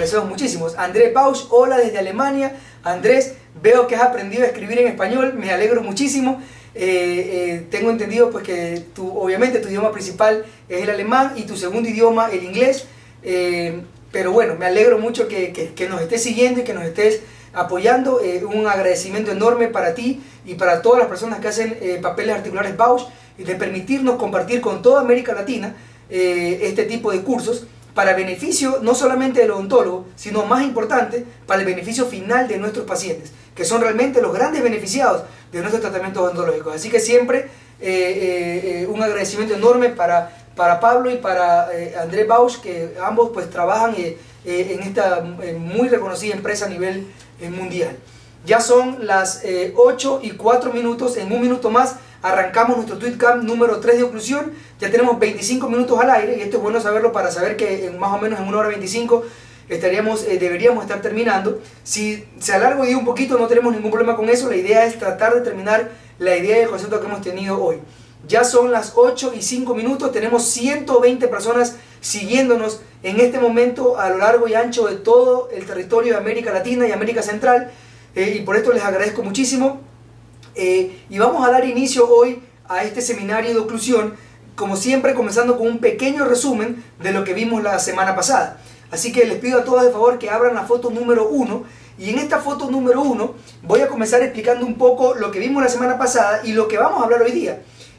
agradecemos muchísimo. Andrés Bausch, hola desde Alemania. Andrés, veo que has aprendido a escribir en español, me alegro muchísimo. Tengo entendido pues que obviamente tu idioma principal es el alemán y tu segundo idioma el inglés. Pero bueno, me alegro mucho que nos estés siguiendo y que nos estés apoyando. Un agradecimiento enorme para ti y para todas las personas que hacen papeles articulares Bausch y de permitirnos compartir con toda América Latina este tipo de cursos para beneficio no solamente del odontólogo, sino más importante, para el beneficio final de nuestros pacientes, que son realmente los grandes beneficiados de nuestros tratamientos odontológicos. Así que siempre un agradecimiento enorme para Pablo y para Andrés Bausch, que ambos pues trabajan en esta muy reconocida empresa a nivel mundial. Ya son las 8:04, en un minuto más arrancamos nuestro TweetCamp número 3 de oclusión. Ya tenemos 25 minutos al aire y esto es bueno saberlo para saber que más o menos en 1:25 deberíamos estar terminando. Si se alarga hoy un poquito no tenemos ningún problema con eso, la idea es tratar de terminar la idea y el concepto que hemos tenido hoy. Ya son las 8:05, tenemos 120 personas siguiéndonos en este momento a lo largo y ancho de todo el territorio de América Latina y América Central, y por esto les agradezco muchísimo. Y vamos a dar inicio hoy a este seminario de oclusión, como siempre comenzando con un pequeño resumen de lo que vimos la semana pasada. Así que les pido a todos de favor que abran la foto número 1, y en esta foto número 1 voy a comenzar explicando un poco lo que vimos la semana pasada y lo que vamos a hablar hoy día.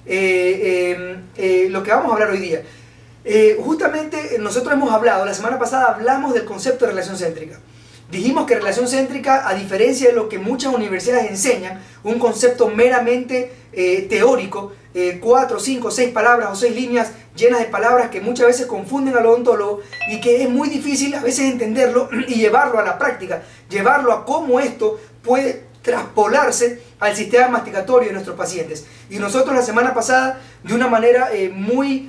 Justamente nosotros hemos hablado, la semana pasada hablamos del concepto de relación céntrica. Dijimos que relación céntrica, a diferencia de lo que muchas universidades enseñan, un concepto meramente teórico, 4, 5, 6 palabras o 6 líneas llenas de palabras que muchas veces confunden al odontólogo y que es muy difícil a veces entenderlo y llevarlo a la práctica, llevarlo a cómo esto puede traspolarse al sistema masticatorio de nuestros pacientes. Y nosotros la semana pasada, de una manera muy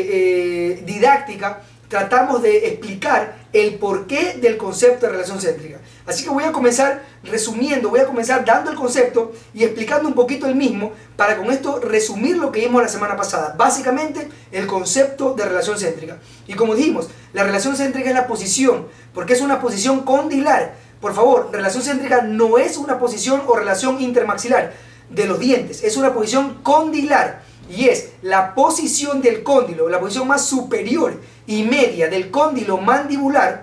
didáctica, tratamos de explicar el porqué del concepto de relación céntrica. Así que voy a comenzar resumiendo, voy a comenzar dando el concepto y explicando un poquito el mismo para con esto resumir lo que vimos la semana pasada. Básicamente el concepto de relación céntrica. Y como dijimos, la relación céntrica es la posición, porque es una posición condilar. Por favor, relación céntrica no es una posición o relación intermaxilar de los dientes, es una posición condilar. Y es la posición del cóndilo, la posición más superior y media del cóndilo mandibular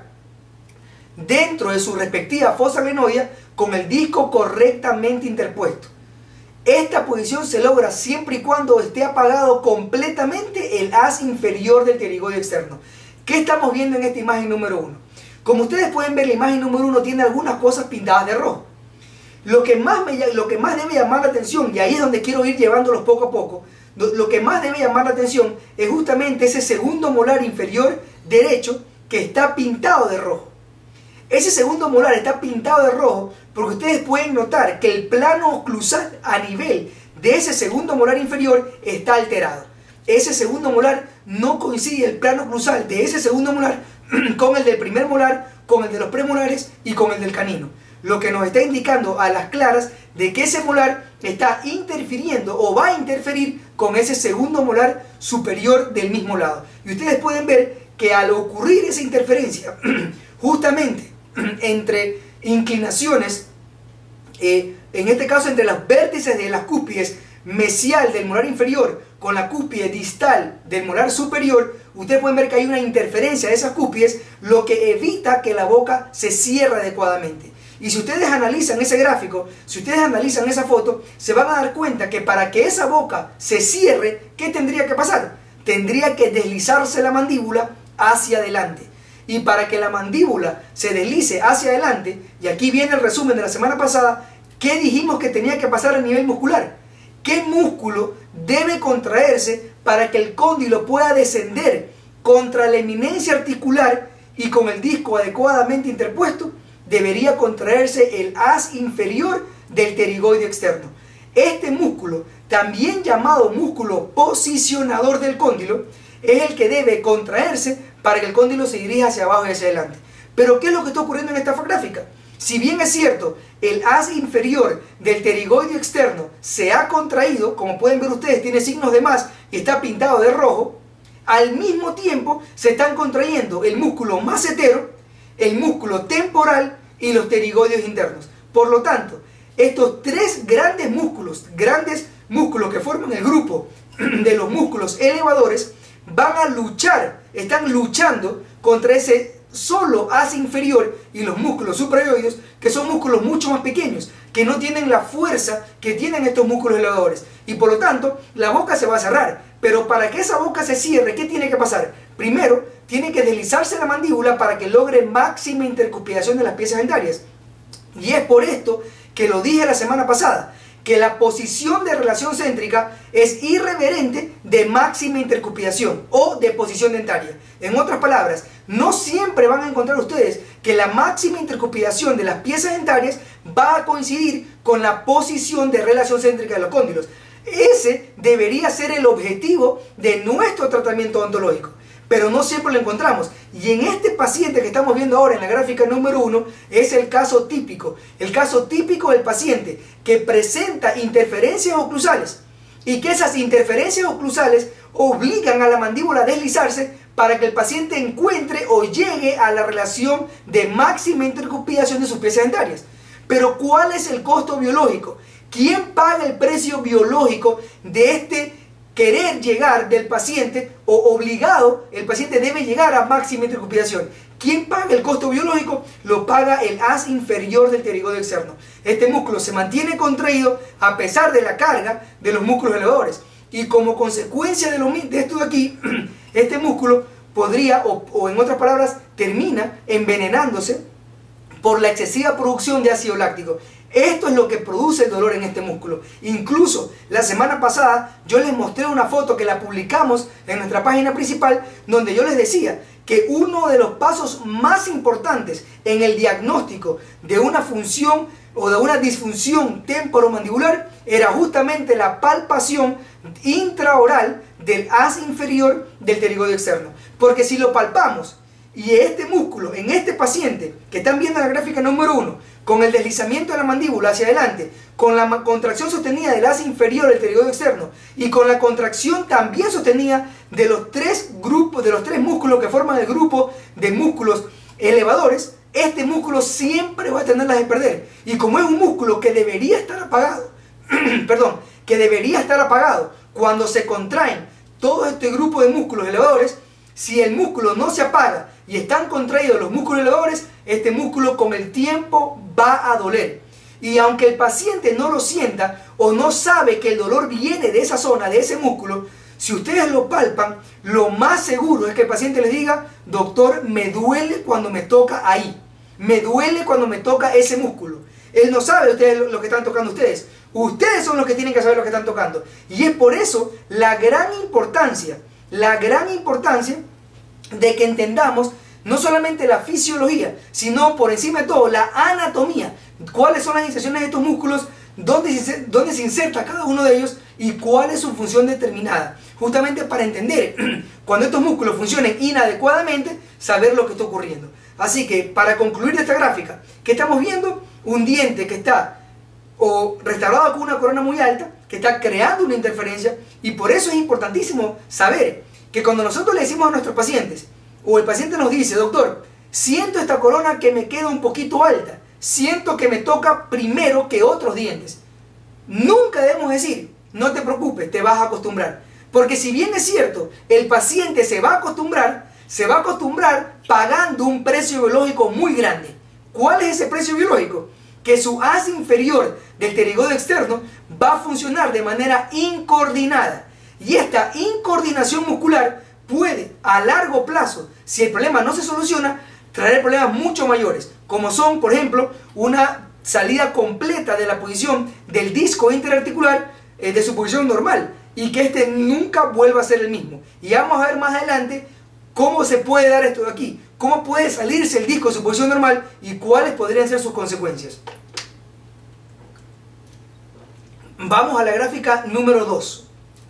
dentro de su respectiva fosa glenoidea con el disco correctamente interpuesto. Esta posición se logra siempre y cuando esté apagado completamente el haz inferior del pterigoide externo. ¿Qué estamos viendo en esta imagen número 1? Como ustedes pueden ver, la imagen número 1 tiene algunas cosas pintadas de rojo. Lo que más debe llamar la atención, y ahí es donde quiero ir llevándolos poco a poco, lo que más debe llamar la atención es justamente ese segundo molar inferior derecho que está pintado de rojo. Ese segundo molar está pintado de rojo porque ustedes pueden notar que el plano oclusal a nivel de ese segundo molar inferior está alterado. Ese segundo molar no coincide el plano oclusal de ese segundo molar con el del primer molar, con el de los premolares y con el del canino. Lo que nos está indicando a las claras de que ese molar está interfiriendo o va a interferir con ese segundo molar superior del mismo lado. Y ustedes pueden ver que al ocurrir esa interferencia, justamente entre inclinaciones, en este caso entre los vértices de las cúspides mesial del molar inferior con la cúspide distal del molar superior, ustedes pueden ver que hay una interferencia de esas cúspides, lo que evita que la boca se cierre adecuadamente. Y si ustedes analizan ese gráfico, si ustedes analizan esa foto, se van a dar cuenta que para que esa boca se cierre, ¿qué tendría que pasar? Tendría que deslizarse la mandíbula hacia adelante. Y para que la mandíbula se deslice hacia adelante, y aquí viene el resumen de la semana pasada, ¿qué dijimos que tenía que pasar a nivel muscular? ¿Qué músculo debe contraerse para que el cóndilo pueda descender contra la eminencia articular y con el disco adecuadamente interpuesto? Debería contraerse el haz inferior del pterigoide externo. Este músculo, también llamado músculo posicionador del cóndilo, es el que debe contraerse para que el cóndilo se dirija hacia abajo y hacia adelante. Pero ¿qué es lo que está ocurriendo en esta gráfica? Si bien es cierto, el haz inferior del pterigoide externo se ha contraído, como pueden ver ustedes, tiene signos de más y está pintado de rojo, al mismo tiempo se están contrayendo el músculo macetero el músculo temporal y los pterigodios internos. Por lo tanto, estos tres grandes músculos que forman el grupo de los músculos elevadores, van a luchar, están luchando contra ese solo haz inferior y los músculos suprayoides, que son músculos mucho más pequeños, que no tienen la fuerza que tienen estos músculos elevadores, y por lo tanto la boca se va a cerrar. Pero para que esa boca se cierre, ¿qué tiene que pasar? Primero, tiene que deslizarse la mandíbula para que logre máxima intercuspidación de las piezas dentarias. Y es por esto que lo dije la semana pasada, que la posición de relación céntrica es irreverente de máxima intercuspidación o de posición dentaria. En otras palabras, no siempre van a encontrar ustedes que la máxima intercuspidación de las piezas dentarias va a coincidir con la posición de relación céntrica de los cóndilos. Ese debería ser el objetivo de nuestro tratamiento odontológico, pero no siempre lo encontramos. Y en este paciente que estamos viendo ahora en la gráfica número 1 es el caso típico del paciente que presenta interferencias oclusales, y que esas interferencias oclusales obligan a la mandíbula a deslizarse para que el paciente encuentre o llegue a la relación de máxima intercuspidación de sus piezas dentarias. Pero ¿cuál es el costo biológico? ¿Quién paga el precio biológico de este querer llegar del paciente, o obligado, el paciente debe llegar a máxima intercuspidación? ¿Quién paga el costo biológico? Lo paga el haz inferior del pterigodio externo. Este músculo se mantiene contraído a pesar de la carga de los músculos elevadores. Y como consecuencia de esto de aquí, este músculo podría, o en otras palabras, termina envenenándose por la excesiva producción de ácido láctico. Esto es lo que produce el dolor en este músculo. Incluso la semana pasada yo les mostré una foto que la publicamos en nuestra página principal, donde yo les decía que uno de los pasos más importantes en el diagnóstico de una función o de una disfunción temporomandibular era justamente la palpación intraoral del haz inferior del pterigodio externo. Porque si lo palpamos y este músculo en este paciente que están viendo en la gráfica número 1, con el deslizamiento de la mandíbula hacia adelante, con la contracción sostenida del haz inferior del pterigodio externo y con la contracción también sostenida de los tres músculos que forman el grupo de músculos elevadores, este músculo siempre va a tenerlas de perder. Y como es un músculo que debería estar apagado, cuando se contraen todo este grupo de músculos elevadores, si el músculo no se apaga y están contraídos los músculos elevadores, este músculo con el tiempo va a doler. Y aunque el paciente no lo sienta o no sabe que el dolor viene de esa zona, de ese músculo, si ustedes lo palpan, lo más seguro es que el paciente les diga: doctor, me duele cuando me toca ahí, me duele cuando me toca ese músculo. Él no sabe ustedes lo que están tocando ustedes. Ustedes son los que tienen que saber lo que están tocando. Y es por eso la gran importancia de que entendamos no solamente la fisiología, sino por encima de todo la anatomía. ¿Cuáles son las inserciones de estos músculos? ¿Dónde se inserta cada uno de ellos? ¿Y cuál es su función determinada? Justamente para entender cuando estos músculos funcionen inadecuadamente, saber lo que está ocurriendo. Así que para concluir de esta gráfica, ¿qué estamos viendo? Un diente que está restaurado con una corona muy alta, que está creando una interferencia, y por eso es importantísimo saber que cuando nosotros le decimos a nuestros pacientes, o el paciente nos dice: doctor, siento esta corona que me queda un poquito alta, siento que me toca primero que otros dientes, nunca debemos decir: no te preocupes, te vas a acostumbrar. Porque si bien es cierto, el paciente se va a acostumbrar pagando un precio biológico muy grande. ¿Cuál es ese precio biológico? Que su haz inferior del pterigodio externo va a funcionar de manera incoordinada. Y esta incoordinación muscular puede, a largo plazo, si el problema no se soluciona, traer problemas mucho mayores, como son, por ejemplo, una salida completa de la posición del disco interarticular de su posición normal, y que este nunca vuelva a ser el mismo. Y vamos a ver más adelante cómo se puede dar esto de aquí, cómo puede salirse el disco de su posición normal y cuáles podrían ser sus consecuencias. Vamos a la gráfica número 2.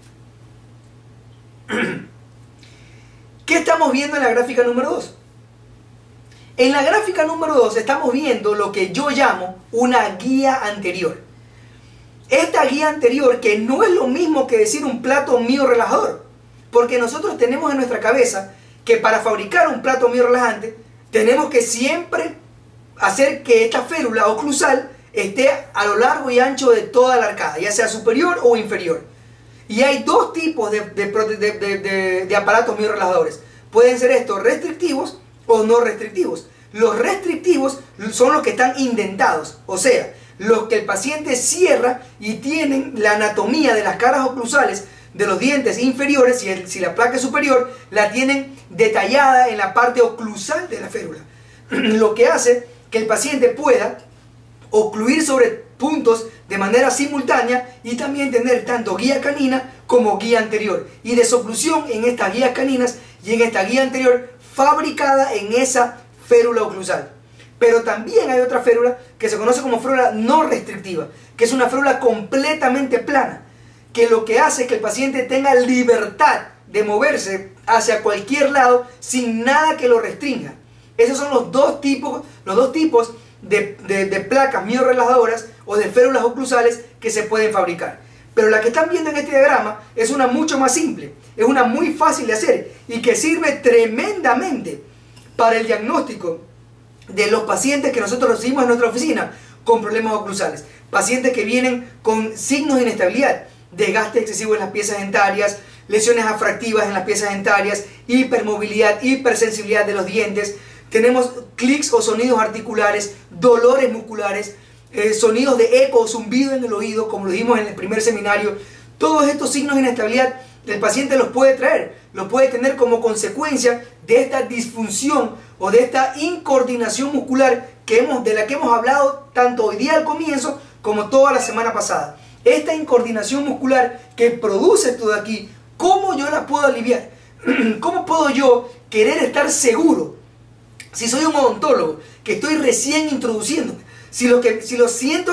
¿Qué estamos viendo en la gráfica número 2? En la gráfica número 2 estamos viendo lo que yo llamo una guía anterior. Esta guía anterior, que no es lo mismo que decir un plato miorelajador, porque nosotros tenemos en nuestra cabeza que para fabricar un plato miorelajante tenemos que siempre hacer que esta férula oclusal esté a lo largo y ancho de toda la arcada, ya sea superior o inferior. Y hay dos tipos de aparatos miorrelajadores. Pueden ser estos restrictivos o no restrictivos. Los restrictivos son los que están indentados, o sea, los que el paciente cierra y tienen la anatomía de las caras oclusales de los dientes inferiores, si la placa es superior, la tienen detallada en la parte oclusal de la férula. Lo que hace que el paciente pueda ocluir sobre puntos de manera simultánea y también tener tanto guía canina como guía anterior y desoclusión en estas guías caninas y en esta guía anterior fabricada en esa férula oclusal. Pero también hay otra férula que se conoce como férula no restrictiva, que es una férula completamente plana, que lo que hace es que el paciente tenga libertad de moverse hacia cualquier lado sin nada que lo restrinja. Esos son los dos tipos de placas miorrelajadoras o de férulas oclusales que se pueden fabricar. Pero la que están viendo en este diagrama es una mucho más simple, es una muy fácil de hacer y que sirve tremendamente para el diagnóstico de los pacientes que nosotros recibimos en nuestra oficina con problemas oclusales. Pacientes que vienen con signos de inestabilidad, desgaste excesivo en las piezas dentarias, lesiones afractivas en las piezas dentarias, hipermovilidad, hipersensibilidad de los dientes. Tenemos clics o sonidos articulares, dolores musculares, sonidos de eco o zumbido en el oído, como lo vimos en el primer seminario. Todos estos signos de inestabilidad el paciente los puede traer, los puede tener como consecuencia de esta disfunción o de esta incoordinación muscular de la que hemos hablado tanto hoy día al comienzo como toda la semana pasada. Esta incoordinación muscular que produce esto de aquí, ¿cómo yo la puedo aliviar? ¿Cómo puedo yo querer estar seguro? Si soy un odontólogo que estoy recién introduciéndome, si los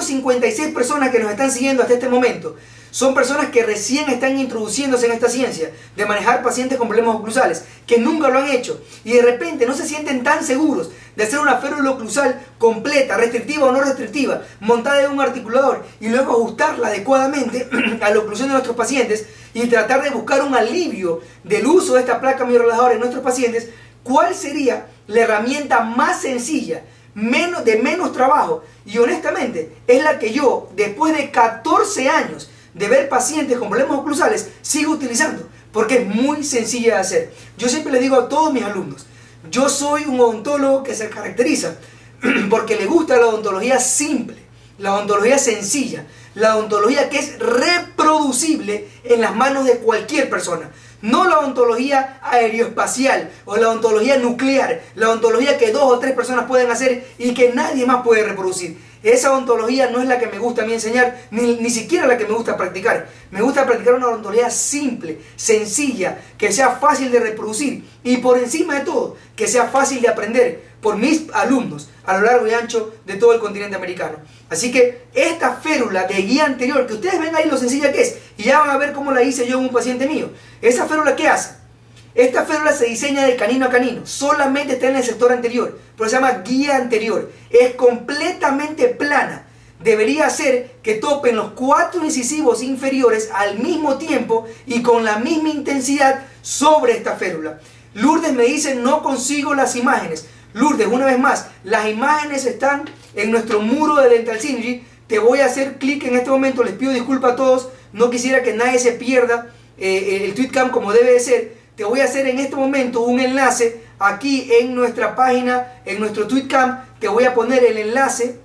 156 personas que nos están siguiendo hasta este momento son personas que recién están introduciéndose en esta ciencia de manejar pacientes con problemas oclusales, que nunca lo han hecho y de repente no se sienten tan seguros de hacer una férula oclusal completa, restrictiva o no restrictiva, montada en un articulador y luego ajustarla adecuadamente a la oclusión de nuestros pacientes y tratar de buscar un alivio del uso de esta placa miorrelajadora en nuestros pacientes, ¿cuál sería la herramienta más sencilla, de menos trabajo? Y honestamente es la que yo, después de 14 años de ver pacientes con problemas oclusales, sigo utilizando, porque es muy sencilla de hacer. Yo siempre les digo a todos mis alumnos, yo soy un odontólogo que se caracteriza porque le gusta la odontología simple, la odontología sencilla, la odontología que es reproducible en las manos de cualquier persona. No la odontología aeroespacial o la odontología nuclear, la odontología que 2 o 3 personas pueden hacer y que nadie más puede reproducir. Esa odontología no es la que me gusta a mí enseñar, ni siquiera la que me gusta practicar. Me gusta practicar una odontología simple, sencilla, que sea fácil de reproducir y por encima de todo, que sea fácil de aprender por mis alumnos a lo largo y ancho de todo el continente americano. Así que esta férula de guía anterior, que ustedes ven ahí lo sencilla que es, y ya van a ver cómo la hice yo en un paciente mío. ¿Esa férula qué hace? Esta férula se diseña de canino a canino, solamente está en el sector anterior, pero se llama guía anterior. Es completamente plana. Debería hacer que topen los 4 incisivos inferiores al mismo tiempo y con la misma intensidad sobre esta férula. Lourdes me dice, no consigo las imágenes. Lourdes, una vez más, las imágenes están en nuestro muro de Dental Synergy. Te voy a hacer clic en este momento, les pido disculpas a todos, no quisiera que nadie se pierda el TweetCam como debe de ser. Te voy a hacer en este momento un enlace aquí en nuestra página, en nuestro TweetCam. Te voy a poner el enlace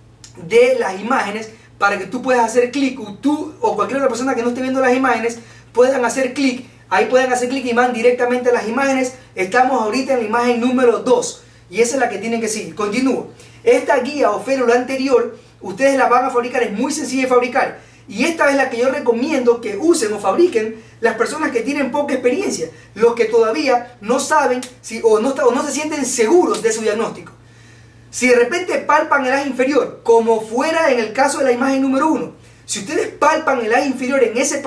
de las imágenes para que tú puedas hacer clic, tú o cualquier otra persona que no esté viendo las imágenes puedan hacer clic. Ahí pueden hacer clic y van directamente a las imágenes. Estamos ahorita en la imagen número 2 y esa es la que tienen que seguir. Continúo. Esta guía o férula anterior, ustedes la van a fabricar, es muy sencilla de fabricar. Y esta es la que yo recomiendo que usen o fabriquen las personas que tienen poca experiencia, los que todavía no saben o no se sienten seguros de su diagnóstico. Si de repente palpan el haz inferior, como fuera en el caso de la imagen número 1, si ustedes palpan el haz inferior en ese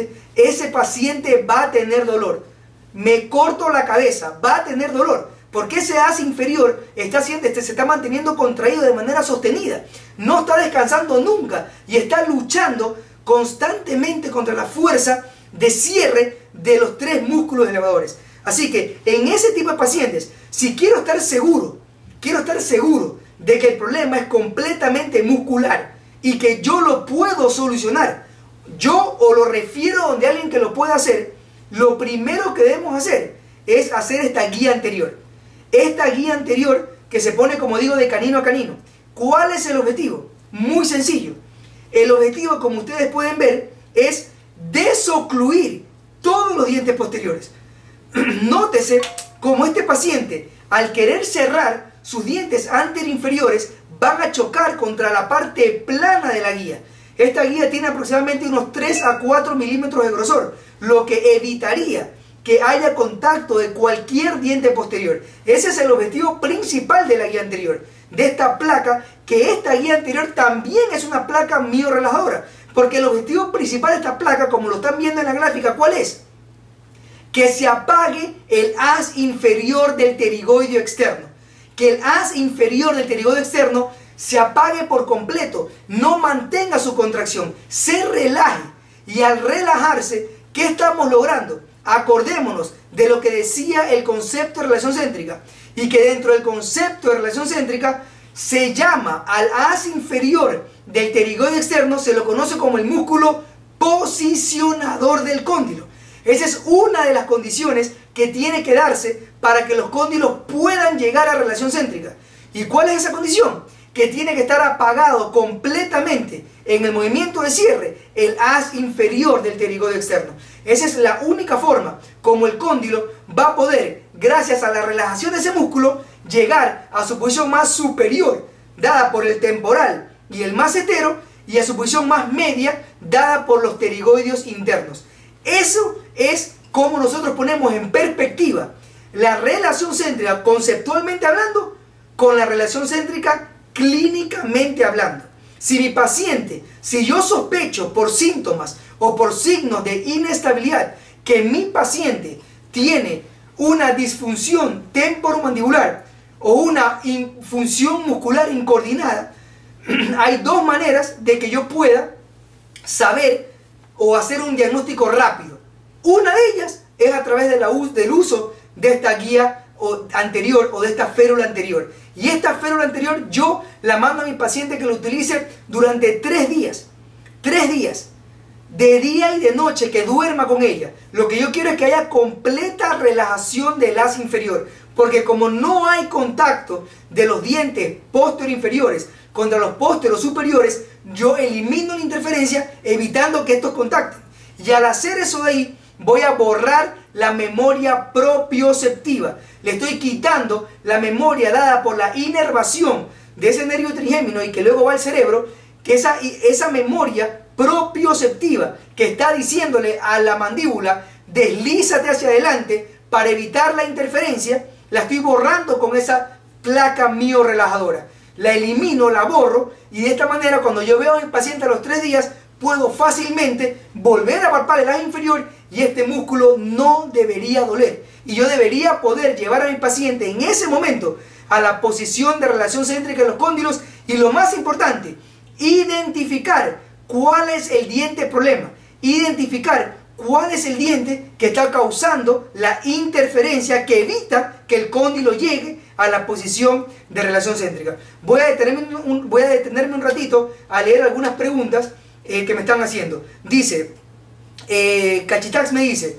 paciente va a tener dolor. Me corto la cabeza, va a tener dolor. Porque ese haz inferior se está manteniendo contraído de manera sostenida. No está descansando nunca y está luchando constantemente contra la fuerza de cierre de los 3 músculos elevadores. Así que en ese tipo de pacientes, si quiero estar seguro de que el problema es completamente muscular y que yo lo puedo solucionar, yo o lo refiero donde alguien que lo pueda hacer, lo primero que debemos hacer es hacer esta guía anterior. Esta guía anterior que se pone, como digo, de canino a canino. ¿Cuál es el objetivo? Muy sencillo. El objetivo, como ustedes pueden ver, es desocluir todos los dientes posteriores. Nótese como este paciente, al querer cerrar sus dientes anteroinferiores, van a chocar contra la parte plana de la guía. Esta guía tiene aproximadamente unos 3 a 4 milímetros de grosor, lo que evitaría que haya contacto de cualquier diente posterior. Ese es el objetivo principal de la guía anterior, de esta placa, que esta guía anterior también es una placa miorrelajadora, porque el objetivo principal de esta placa, como lo están viendo en la gráfica, ¿cuál es? Que se apague el haz inferior del pterigoideo externo. Que el haz inferior del pterigoideo externo se apague por completo, no mantenga su contracción, se relaje. Y al relajarse, ¿qué estamos logrando? Acordémonos de lo que decía el concepto de relación céntrica, y que dentro del concepto de relación céntrica se llama al haz inferior del pterigoideo externo, se lo conoce como el músculo posicionador del cóndilo. Esa es una de las condiciones que tiene que darse para que los cóndilos puedan llegar a relación céntrica. ¿Y cuál es esa condición? Que tiene que estar apagado completamente en el movimiento de cierre el haz inferior del pterigoideo externo. Esa es la única forma como el cóndilo va a poder, gracias a la relajación de ese músculo, llegar a su posición más superior, dada por el temporal y el macetero, y a su posición más media, dada por los pterigoideos internos. Eso es como nosotros ponemos en perspectiva la relación céntrica conceptualmente hablando con la relación céntrica clínicamente hablando. Si mi paciente, si yo sospecho por síntomas o por signos de inestabilidad que mi paciente tiene una disfunción temporomandibular o una función muscular incoordinada, hay dos maneras de que yo pueda saber o hacer un diagnóstico rápido. Una de ellas es a través del uso de esta guía anterior o de esta férula anterior. Y esta férula anterior yo la mando a mi paciente que lo utilice durante 3 días. 3 días. De día y de noche, que duerma con ella. Lo que yo quiero es que haya completa relajación del haz inferior. Porque como no hay contacto de los dientes posterior-inferiores contra los posteriores superiores, yo elimino la interferencia evitando que estos contacten. Y al hacer eso de ahí, voy a borrar la memoria propioceptiva. Le estoy quitando la memoria dada por la inervación de ese nervio trigémino y que luego va al cerebro, que esa memoria propioceptiva que está diciéndole a la mandíbula, deslízate hacia adelante para evitar la interferencia, la estoy borrando con esa placa miorrelajadora. La elimino, la borro, y de esta manera cuando yo veo a mi paciente a los 3 días, puedo fácilmente volver a palpar el haz inferior y este músculo no debería doler. Y yo debería poder llevar a mi paciente en ese momento a la posición de relación céntrica de los cóndilos y, lo más importante, identificar cuál es el diente problema, identificar cuál es el diente que está causando la interferencia que evita que el cóndilo llegue a la posición de relación céntrica. Voy a detenerme un ratito a leer algunas preguntas que me están haciendo. Dice, Cachitax me dice,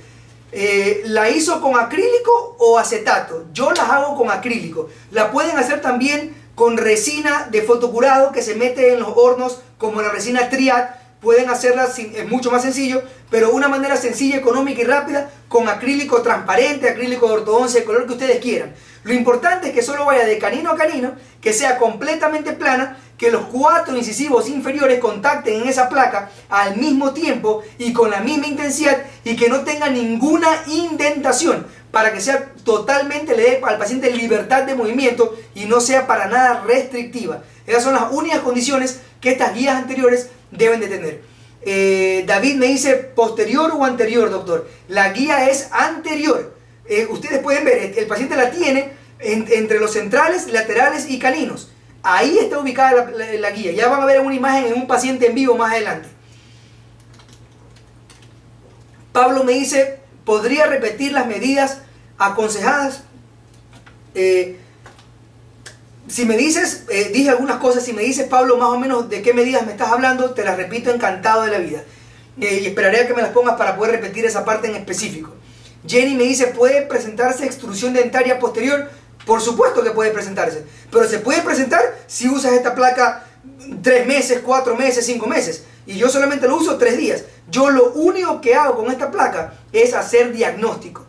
¿la hizo con acrílico o acetato? Yo las hago con acrílico. La pueden hacer también con resina de fotocurado que se mete en los hornos, como la resina Triad. Pueden hacerla, es mucho más sencillo, pero una manera sencilla, económica y rápida, con acrílico transparente, acrílico de ortodoncia, el color que ustedes quieran. Lo importante es que solo vaya de canino a canino, que sea completamente plana, que los 4 incisivos inferiores contacten en esa placa al mismo tiempo y con la misma intensidad, y que no tenga ninguna indentación, para que sea totalmente, le dé al paciente libertad de movimiento y no sea para nada restrictiva. Esas son las únicas condiciones que estas guías anteriores deben de tener. David me dice, ¿posterior o anterior, doctor? La guía es anterior. Ustedes pueden ver, el paciente la tiene entre los centrales, laterales y caninos. Ahí está ubicada la guía. Ya van a ver una imagen en un paciente en vivo más adelante. Pablo me dice, ¿podría repetir las medidas aconsejadas. Si me dices, dije algunas cosas, si me dices, Pablo, más o menos de qué medidas me estás hablando, te las repito encantado de la vida. Y esperaré a que me las pongas para poder repetir esa parte en específico. Jenny me dice, ¿puede presentarse extrusión dentaria posterior? Por supuesto que puede presentarse, pero se puede presentar si usas esta placa 3 meses, 4 meses, 5 meses. Y yo solamente lo uso 3 días. Yo lo único que hago con esta placa es hacer diagnóstico,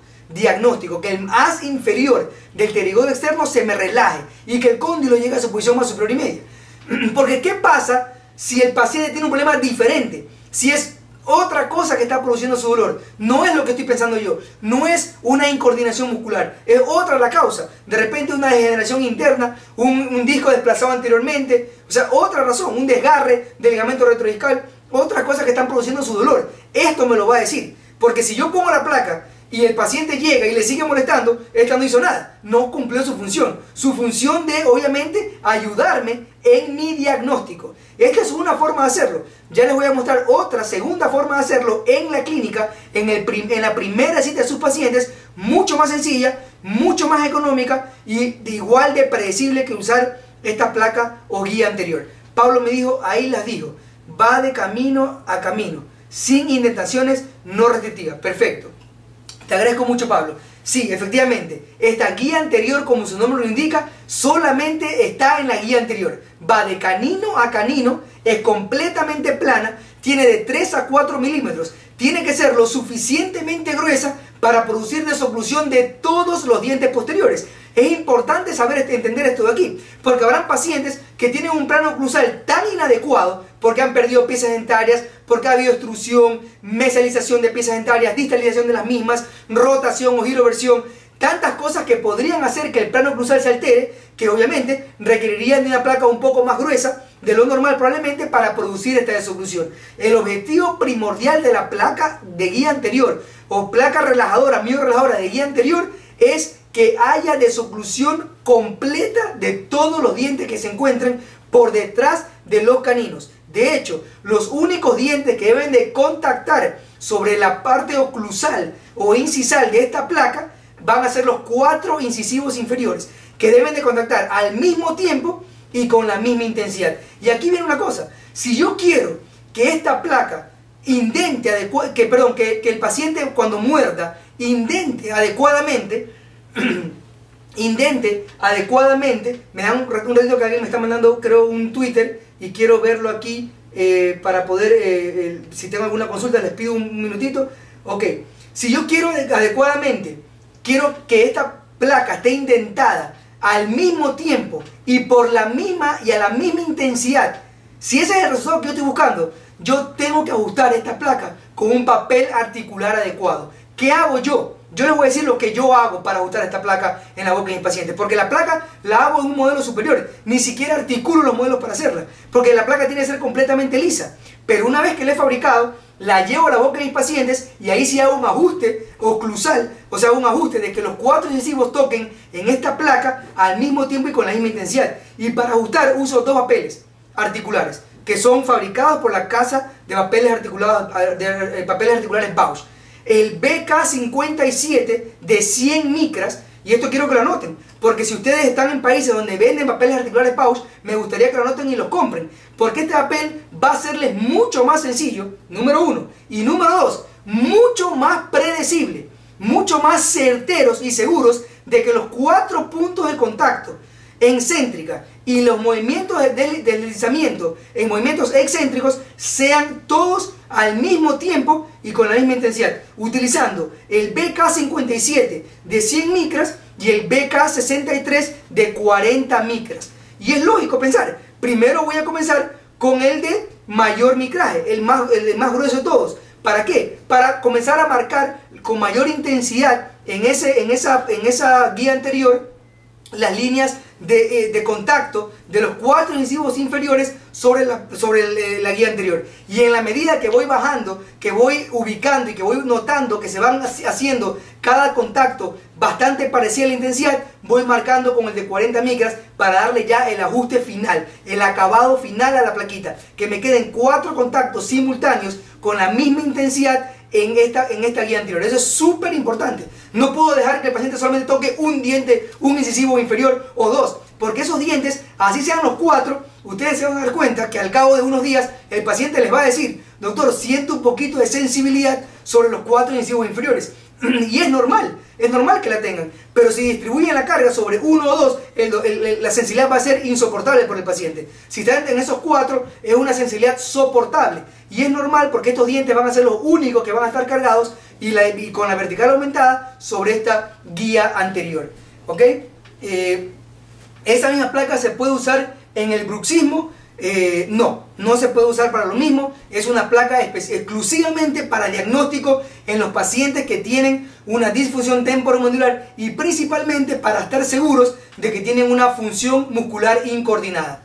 que el haz inferior del pterigodo externo se me relaje y que el cóndilo llegue a su posición más superior y media. Porque ¿qué pasa si el paciente tiene un problema diferente? Si es otra cosa que está produciendo su dolor, no es lo que estoy pensando yo, no es una incoordinación muscular, es otra la causa. De repente una degeneración interna, un disco desplazado anteriormente, o sea, otra razón, un desgarre del ligamento retrodiscal, otra cosa que están produciendo su dolor. Esto me lo va a decir, porque si yo pongo la placa y el paciente llega y le sigue molestando, esta no hizo nada, no cumplió su función de, obviamente, ayudarme en mi diagnóstico. Esta es una forma de hacerlo. Ya les voy a mostrar otra segunda forma de hacerlo en la clínica, en la primera cita de sus pacientes, mucho más sencilla, mucho más económica y igual de predecible que usar esta placa o guía anterior. Pablo me dijo, ahí las dijo, va de camino a camino, sin indentaciones no restrictivas. Perfecto. Te agradezco mucho, Pablo. Sí, efectivamente, esta guía anterior, como su nombre lo indica, solamente está en la guía anterior. Va de canino a canino, es completamente plana, tiene de 3 a 4 milímetros. Tiene que ser lo suficientemente gruesa para producir desoclusión de todos los dientes posteriores. Es importante entender esto de aquí, porque habrán pacientes que tienen un plano oclusal tan inadecuado porque han perdido piezas dentarias, porque ha habido extrusión, mesialización de piezas dentarias, distalización de las mismas, rotación o giroversión, tantas cosas que podrían hacer que el plano oclusal se altere, que obviamente requerirían de una placa un poco más gruesa de lo normal probablemente para producir esta desoclusión. El objetivo primordial de la placa de guía anterior o placa relajadora, miorelajadora de guía anterior es que haya desoclusión completa de todos los dientes que se encuentren por detrás de los caninos. De hecho, los únicos dientes que deben de contactar sobre la parte oclusal o incisal de esta placa van a ser los 4 incisivos inferiores, que deben de contactar al mismo tiempo y con la misma intensidad. Y aquí viene una cosa, si yo quiero que esta placa indente que el paciente cuando muerda indente adecuadamente, me dan un ratito que alguien me está mandando, creo, un Twitter y quiero verlo aquí para poder, si tengo alguna consulta les pido un minutito. Ok, si yo quiero adecuadamente, quiero que esta placa esté indentada al mismo tiempo y por la misma y a la misma intensidad, si ese es el resultado que yo estoy buscando, yo tengo que ajustar esta placa con un papel articular adecuado. ¿Qué hago yo? Yo les voy a decir lo que yo hago para ajustar esta placa en la boca de mis pacientes, porque la placa la hago en un modelo superior, ni siquiera articulo los modelos para hacerla, porque la placa tiene que ser completamente lisa, pero una vez que la he fabricado, la llevo a la boca de mis pacientes y ahí sí hago un ajuste oclusal, o sea, un ajuste de que los 4 incisivos toquen en esta placa al mismo tiempo y con la misma intensidad. Y para ajustar uso 2 papeles articulares, que son fabricados por la casa de papeles articulares Bausch. El BK57 de 100 micras, y esto quiero que lo anoten, porque si ustedes están en países donde venden papeles articulares Bausch, me gustaría que lo anoten y los compren, porque este papel va a hacerles mucho más sencillo, número 1, y número 2, mucho más predecible, mucho más certeros y seguros de que los 4 puntos de contacto en céntrica y los movimientos de deslizamiento en movimientos excéntricos sean todos al mismo tiempo y con la misma intensidad, utilizando el BK57 de 100 micras y el BK63 de 40 micras. Y es lógico pensar, primero voy a comenzar con el de mayor micraje, el más grueso de todos. ¿Para qué? Para comenzar a marcar con mayor intensidad en esa guía anterior las líneas de contacto de los 4 incisivos inferiores sobre la guía anterior. Y en la medida que voy bajando, que voy ubicando y que voy notando que se van haciendo cada contacto bastante parecido a la intensidad, voy marcando con el de 40 micras para darle ya el ajuste final, el acabado final a la plaquita, que me queden 4 contactos simultáneos con la misma intensidad en esta guía anterior. Eso es súper importante. No puedo dejar que el paciente solamente toque un diente, un incisivo inferior o dos, porque esos dientes, así sean los 4, ustedes se van a dar cuenta que al cabo de unos días el paciente les va a decir: doctor, siento un poquito de sensibilidad sobre los 4 incisivos inferiores. Y es normal que la tengan, pero si distribuyen la carga sobre 1 o 2, la sensibilidad va a ser insoportable por el paciente. Si están en esos 4, es una sensibilidad soportable, y es normal porque estos dientes van a ser los únicos que van a estar cargados y con la vertical aumentada sobre esta guía anterior. ¿Ok? Esa misma placa se puede usar en el bruxismo. No se puede usar para lo mismo. Es una placa exclusivamente para diagnóstico en los pacientes que tienen una disfunción temporomandibular y principalmente para estar seguros de que tienen una función muscular incoordinada.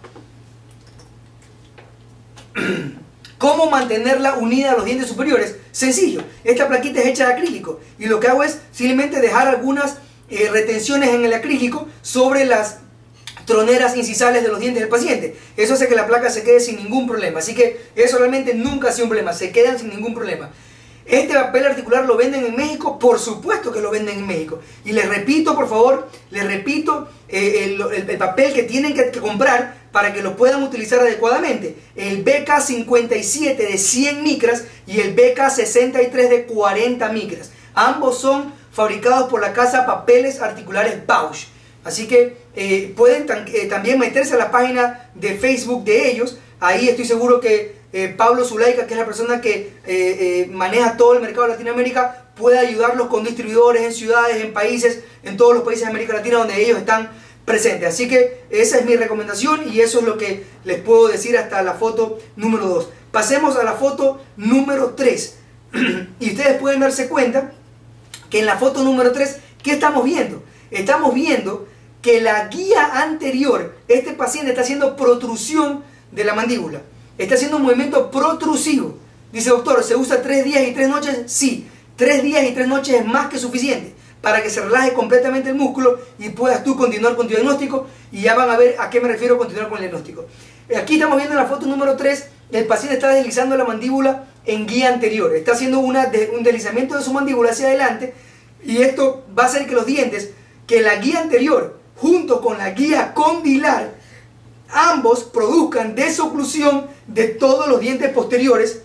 ¿Cómo mantenerla unida a los dientes superiores? Sencillo, esta plaquita es hecha de acrílico y lo que hago es simplemente dejar algunas retenciones en el acrílico sobre las troneras incisales de los dientes del paciente. Eso hace que la placa se quede sin ningún problema. Así que eso realmente nunca ha sido un problema. Se quedan sin ningún problema. ¿Este papel articular lo venden en México? Por supuesto que lo venden en México. Y les repito, por favor, les repito el papel que tienen que comprar para que lo puedan utilizar adecuadamente. El BK57 de 100 micras y el BK63 de 40 micras. Ambos son fabricados por la casa Papeles Articulares Bausch. Así que pueden también meterse a la página de Facebook de ellos. Ahí estoy seguro que Pablo Zulaika, que es la persona que maneja todo el mercado de Latinoamérica, puede ayudarlos con distribuidores en ciudades, en países, en todos los países de América Latina donde ellos están presentes. Así que esa es mi recomendación y eso es lo que les puedo decir hasta la foto número 2. Pasemos a la foto número 3. Y ustedes pueden darse cuenta que en la foto número 3, ¿qué estamos viendo? Estamos viendo que la guía anterior, este paciente está haciendo protrusión de la mandíbula. Está haciendo un movimiento protrusivo. Dice: doctor, ¿se usa 3 días y 3 noches? Sí, 3 días y 3 noches es más que suficiente para que se relaje completamente el músculo y puedas tú continuar con tu diagnóstico. Y ya van a ver a qué me refiero continuar con el diagnóstico. Aquí estamos viendo en la foto número 3, el paciente está deslizando la mandíbula en guía anterior. Está haciendo un deslizamiento de su mandíbula hacia adelante y esto va a hacer que los dientes, que la guía anterior junto con la guía condilar, ambos produzcan desoclusión de todos los dientes posteriores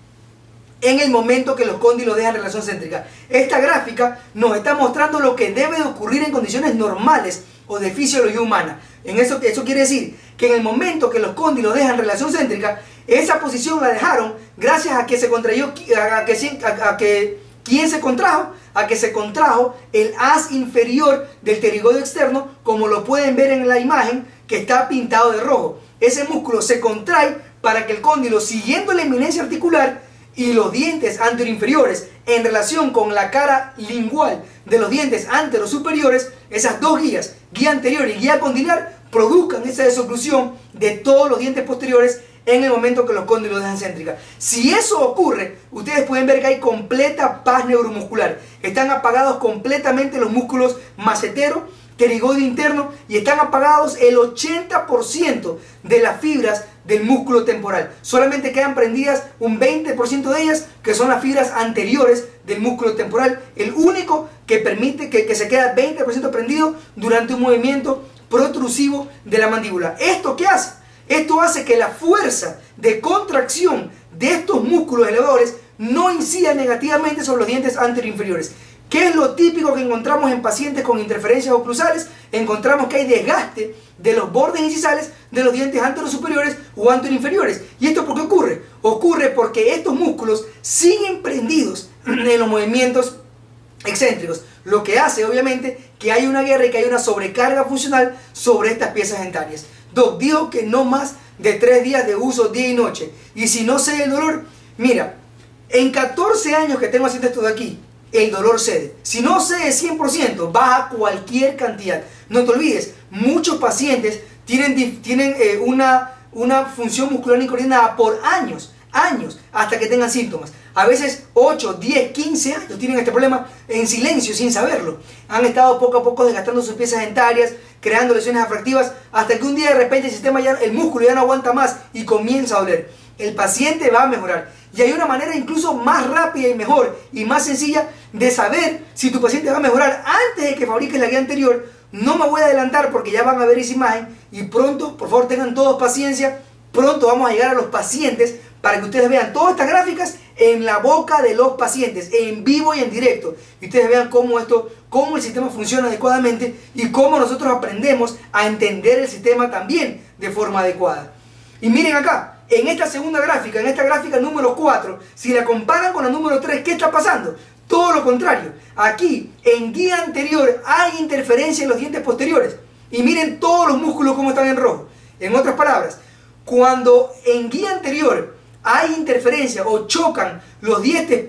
en el momento que los cóndilos dejan relación céntrica. Esta gráfica nos está mostrando lo que debe de ocurrir en condiciones normales o de fisiología humana. Eso quiere decir que en el momento que los cóndilos dejan relación céntrica, esa posición la dejaron gracias a que se contrayó, ¿quién se contrajo? A que se contrajo el haz inferior del pterigoide externo, como lo pueden ver en la imagen que está pintado de rojo. Ese músculo se contrae para que el cóndilo, siguiendo la eminencia articular y los dientes anteroinferiores en relación con la cara lingual de los dientes anterosuperiores, esas dos guías, guía anterior y guía condilar, produzcan esa desoclusión de todos los dientes posteriores en el momento que los cóndilos dejan céntrica. Si eso ocurre, ustedes pueden ver que hay completa paz neuromuscular. Están apagados completamente los músculos macetero, pterigoide interno y están apagados el 80% de las fibras del músculo temporal. Solamente quedan prendidas un 20% de ellas, que son las fibras anteriores del músculo temporal. El único que permite que se queda 20% prendido durante un movimiento protrusivo de la mandíbula. ¿Esto qué hace? Esto hace que la fuerza de contracción de estos músculos elevadores no incida negativamente sobre los dientes anteroinferiores. ¿Qué es lo típico que encontramos en pacientes con interferencias oclusales? Encontramos que hay desgaste de los bordes incisales de los dientes anterosuperiores o anteroinferiores. ¿Y esto por qué ocurre? Ocurre porque estos músculos siguen prendidos en los movimientos excéntricos, lo que hace obviamente que hay una guerra y que hay una sobrecarga funcional sobre estas piezas dentarias. Doc, dijo que no más de 3 días de uso día y noche. Y si no cede el dolor, mira, en 14 años que tengo haciendo esto de aquí, el dolor cede. Si no cede 100%, baja cualquier cantidad. No te olvides, muchos pacientes tienen una función muscular incoordinada por años, hasta que tengan síntomas. A veces 8, 10, 15 años tienen este problema en silencio, sin saberlo. Han estado poco a poco desgastando sus piezas dentarias, creando lesiones afractivas, hasta que un día de repente el músculo ya no aguanta más y comienza a doler. El paciente va a mejorar. Y hay una manera incluso más rápida y mejor y más sencilla de saber si tu paciente va a mejorar antes de que fabriques la guía anterior. No me voy a adelantar porque ya van a ver esa imagen y pronto, por favor tengan todos paciencia, pronto vamos a llegar a los pacientes para que ustedes vean todas estas gráficas en la boca de los pacientes, en vivo y en directo. Y ustedes vean cómo el sistema funciona adecuadamente y cómo nosotros aprendemos a entender el sistema también de forma adecuada. Y miren acá, en esta segunda gráfica, en esta gráfica número 4, si la comparan con la número 3, ¿qué está pasando? Todo lo contrario. Aquí, en guía anterior, hay interferencia en los dientes posteriores. Y miren todos los músculos cómo están en rojo. En otras palabras, cuando en guía anterior hay interferencia o chocan los dientes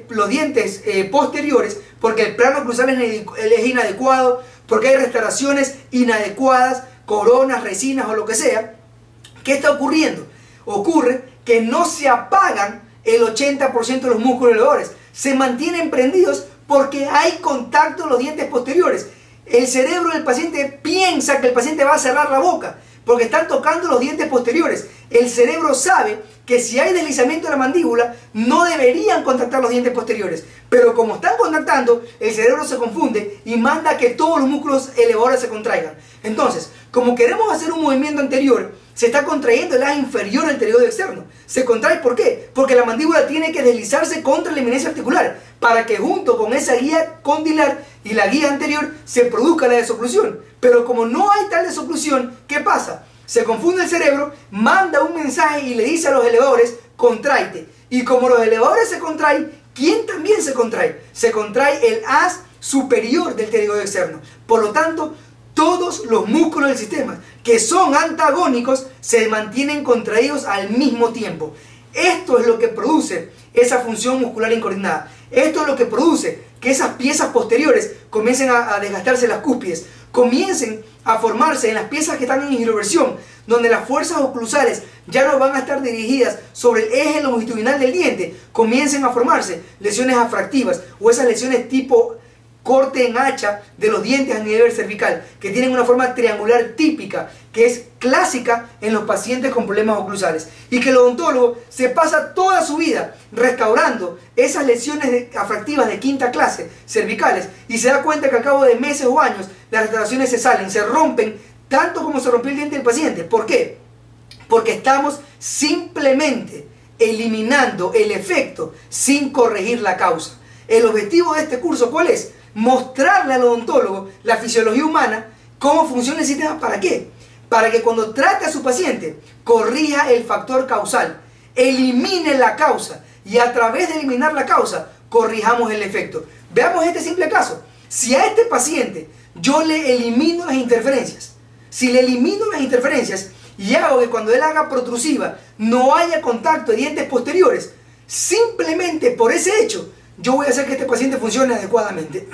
posteriores, porque el plano cruzal es inadecuado, porque hay restauraciones inadecuadas, coronas, resinas o lo que sea, ¿qué está ocurriendo? Ocurre que no se apagan el 80% de los músculos elevadores, se mantienen prendidos porque hay contacto en los dientes posteriores. El cerebro del paciente piensa que el paciente va a cerrar la boca porque están tocando los dientes posteriores. El cerebro sabe que si hay deslizamiento de la mandíbula no deberían contactar los dientes posteriores, pero como están contactando, el cerebro se confunde y manda que todos los músculos elevadores se contraigan. Entonces, como queremos hacer un movimiento anterior, se está contrayendo el eje inferior del pterigioide externo. Se contrae, ¿por qué? Porque la mandíbula tiene que deslizarse contra la eminencia articular para que junto con esa guía condilar y la guía anterior se produzca la desoclusión. Pero como no hay tal desoclusión, ¿qué pasa? Se confunde el cerebro, manda un mensaje y le dice a los elevadores, contráete. Y como los elevadores se contraen, ¿quién también se contrae? Se contrae el haz superior del pterigioide externo. Por lo tanto, todos los músculos del sistema que son antagónicos se mantienen contraídos al mismo tiempo. Esto es lo que produce esa función muscular incoordinada. Esto es lo que produce que esas piezas posteriores comiencen a desgastarse las cúspides, comiencen a formarse en las piezas que están en giroversión, donde las fuerzas oclusales ya no van a estar dirigidas sobre el eje longitudinal del diente, comiencen a formarse lesiones afractivas o esas lesiones tipo corte en hacha de los dientes a nivel cervical, que tienen una forma triangular típica, que es clásica en los pacientes con problemas oclusales, y que el odontólogo se pasa toda su vida restaurando esas lesiones afractivas de quinta clase cervicales y se da cuenta que al cabo de meses o años las restauraciones se salen, se rompen tanto como se rompió el diente del paciente. ¿Por qué? Porque estamos simplemente eliminando el efecto sin corregir la causa. El objetivo de este curso, ¿cuál es? Mostrarle al odontólogo la fisiología humana, cómo funciona el sistema. ¿Para qué? Para que cuando trate a su paciente corrija el factor causal, elimine la causa y a través de eliminar la causa corrijamos el efecto. Veamos este simple caso. Si a este paciente yo le elimino las interferencias, si le elimino las interferencias y hago que cuando él haga protrusiva no haya contacto de dientes posteriores, simplemente por ese hecho yo voy a hacer que este paciente funcione adecuadamente.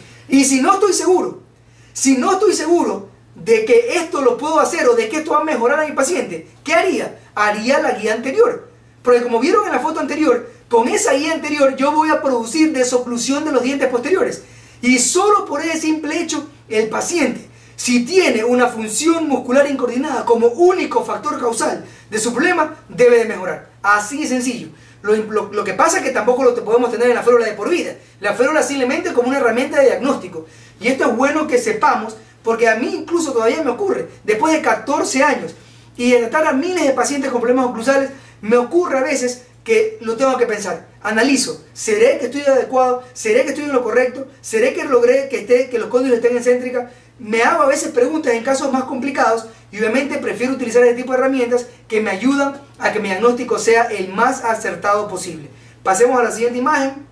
Y si no estoy seguro de que esto lo puedo hacer o de que esto va a mejorar a mi paciente, ¿qué haría? Haría la guía anterior. Porque como vieron en la foto anterior, con esa guía anterior yo voy a producir desoclusión de los dientes posteriores. Y solo por ese simple hecho, el paciente, si tiene una función muscular incoordinada como único factor causal de su problema, debe de mejorar. Así de sencillo. Lo que pasa es que tampoco lo podemos tener en la férula de por vida. La férula simplemente como una herramienta de diagnóstico. Y esto es bueno que sepamos, porque a mí incluso todavía me ocurre, después de 14 años y de tratar a miles de pacientes con problemas oclusales, me ocurre a veces que lo tengo que pensar. Analizo, ¿seré que estoy adecuado? ¿Seré que estoy en lo correcto? ¿Seré que logré que los cóndilos estén en céntrica? Me hago a veces preguntas en casos más complicados y obviamente prefiero utilizar este tipo de herramientas que me ayudan a que mi diagnóstico sea el más acertado posible. Pasemos a la siguiente imagen.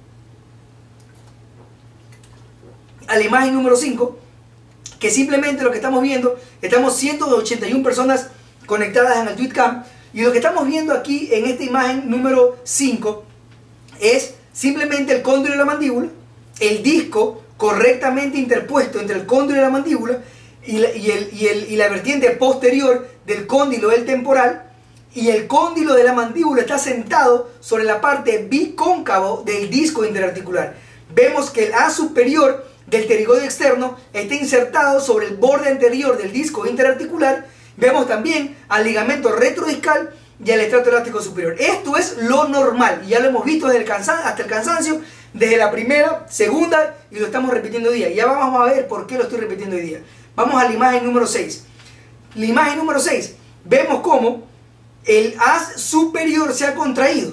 A la imagen número 5, que simplemente lo que estamos viendo, estamos 181 personas conectadas en el TweetCam, y lo que estamos viendo aquí en esta imagen número 5 es simplemente el cóndilo de la mandíbula, el disco correctamente interpuesto entre el cóndilo y la mandíbula y la vertiente posterior del cóndilo del temporal, y el cóndilo de la mandíbula está sentado sobre la parte bicóncavo del disco interarticular. Vemos que el haz superior del pterigoide externo está insertado sobre el borde anterior del disco interarticular. Vemos también al ligamento retrodiscal y al estrato elástico superior. Esto es lo normal, y ya lo hemos visto desde hasta el cansancio, desde la primera, segunda, y lo estamos repitiendo hoy día. Y ya vamos a ver por qué lo estoy repitiendo hoy día. Vamos a la imagen número 6. La imagen número 6, vemos cómo el haz superior se ha contraído.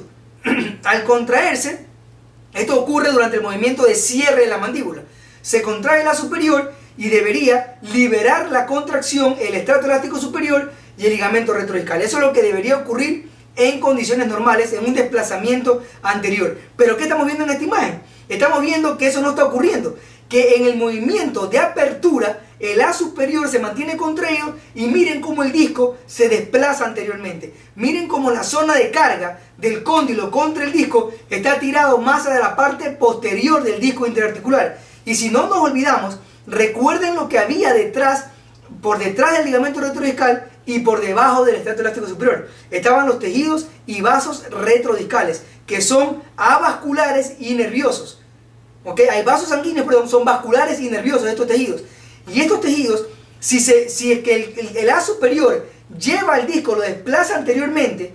Al contraerse, esto ocurre durante el movimiento de cierre de la mandíbula. Se contrae el haz superior y debería liberar la contracción, el estrato elástico superior y el ligamento retrodiscal. Eso es lo que debería ocurrir en condiciones normales, en un desplazamiento anterior. Pero ¿qué estamos viendo en esta imagen? Estamos viendo que eso no está ocurriendo, que en el movimiento de apertura el haz superior se mantiene contraído y miren cómo el disco se desplaza anteriormente. Miren cómo la zona de carga del cóndilo contra el disco está tirado más a la parte posterior del disco interarticular. Y si no nos olvidamos, recuerden lo que había detrás, por detrás del ligamento retrodiscal y por debajo del estrato elástico superior. Estaban los tejidos y vasos retrodiscales, que son avasculares y nerviosos. ¿Ok? Hay vasos sanguíneos, pero son vasculares y nerviosos estos tejidos. Y estos tejidos, si es que el haz superior lleva el disco, lo desplaza anteriormente,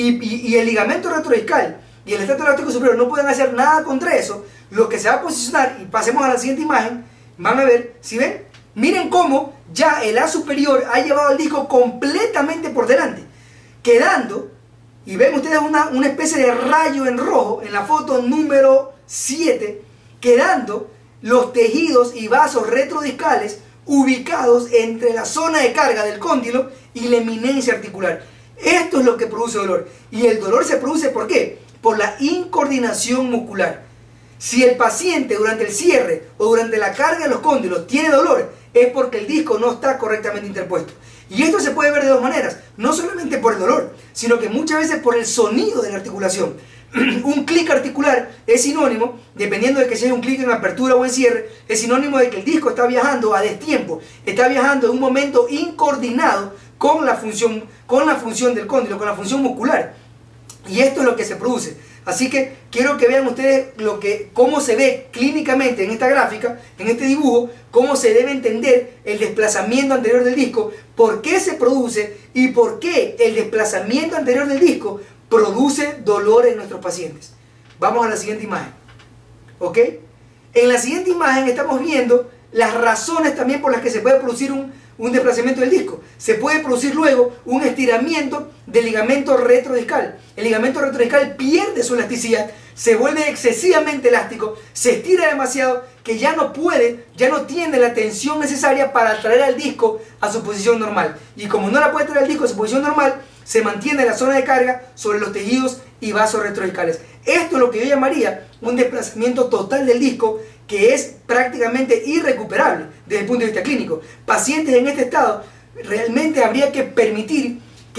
y el ligamento retrodiscal y el estrato elástico superior no pueden hacer nada contra eso, lo que se va a posicionar, y pasemos a la siguiente imagen, van a ver, ¿sí ven? Miren cómo ya el haz superior ha llevado el disco completamente por delante, quedando, y ven ustedes una especie de rayo en rojo en la foto número 7, quedando los tejidos y vasos retrodiscales ubicados entre la zona de carga del cóndilo y la eminencia articular. Esto es lo que produce dolor. Y el dolor se produce ¿por qué? Por la incoordinación muscular. Si el paciente durante el cierre o durante la carga de los cóndilos tiene dolor, es porque el disco no está correctamente interpuesto. Y esto se puede ver de dos maneras, no solamente por el dolor, sino que muchas veces por el sonido de la articulación. Un clic articular es sinónimo, dependiendo de que sea un clic en apertura o en cierre, es sinónimo de que el disco está viajando a destiempo, está viajando en un momento incoordinado con la función del cóndilo, con la función muscular. Y esto es lo que se produce. Así que quiero que vean ustedes cómo se ve clínicamente en esta gráfica, en este dibujo, cómo se debe entender el desplazamiento anterior del disco, por qué se produce y por qué el desplazamiento anterior del disco produce dolor en nuestros pacientes. Vamos a la siguiente imagen. ¿Ok? En la siguiente imagen estamos viendo las razones también por las que se puede producir un desplazamiento del disco. Se puede producir luego un estiramiento del ligamento retrodiscal. El ligamento retrodiscal pierde su elasticidad, se vuelve excesivamente elástico, se estira demasiado, que ya no tiene la tensión necesaria para traer al disco a su posición normal. Y como no la puede traer al disco a su posición normal, se mantiene la zona de carga sobre los tejidos y vasos retrodiscales. Esto es lo que yo llamaría un desplazamiento total del disco, que es prácticamente irrecuperable desde el punto de vista clínico. Pacientes en este estado, realmente habría que permitir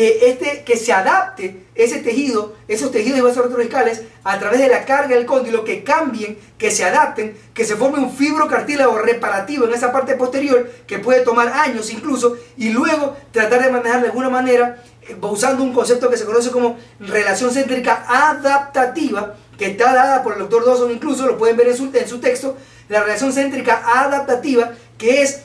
que se adapte esos tejidos y vasos retrodiscales a través de la carga del cóndilo, que cambien, que se adapten, que se forme un fibrocartílago reparativo en esa parte posterior, que puede tomar años incluso, y luego tratar de manejar de alguna manera, usando un concepto que se conoce como relación céntrica adaptativa, que está dada por el doctor Dawson, incluso lo pueden ver en su texto, la relación céntrica adaptativa, que es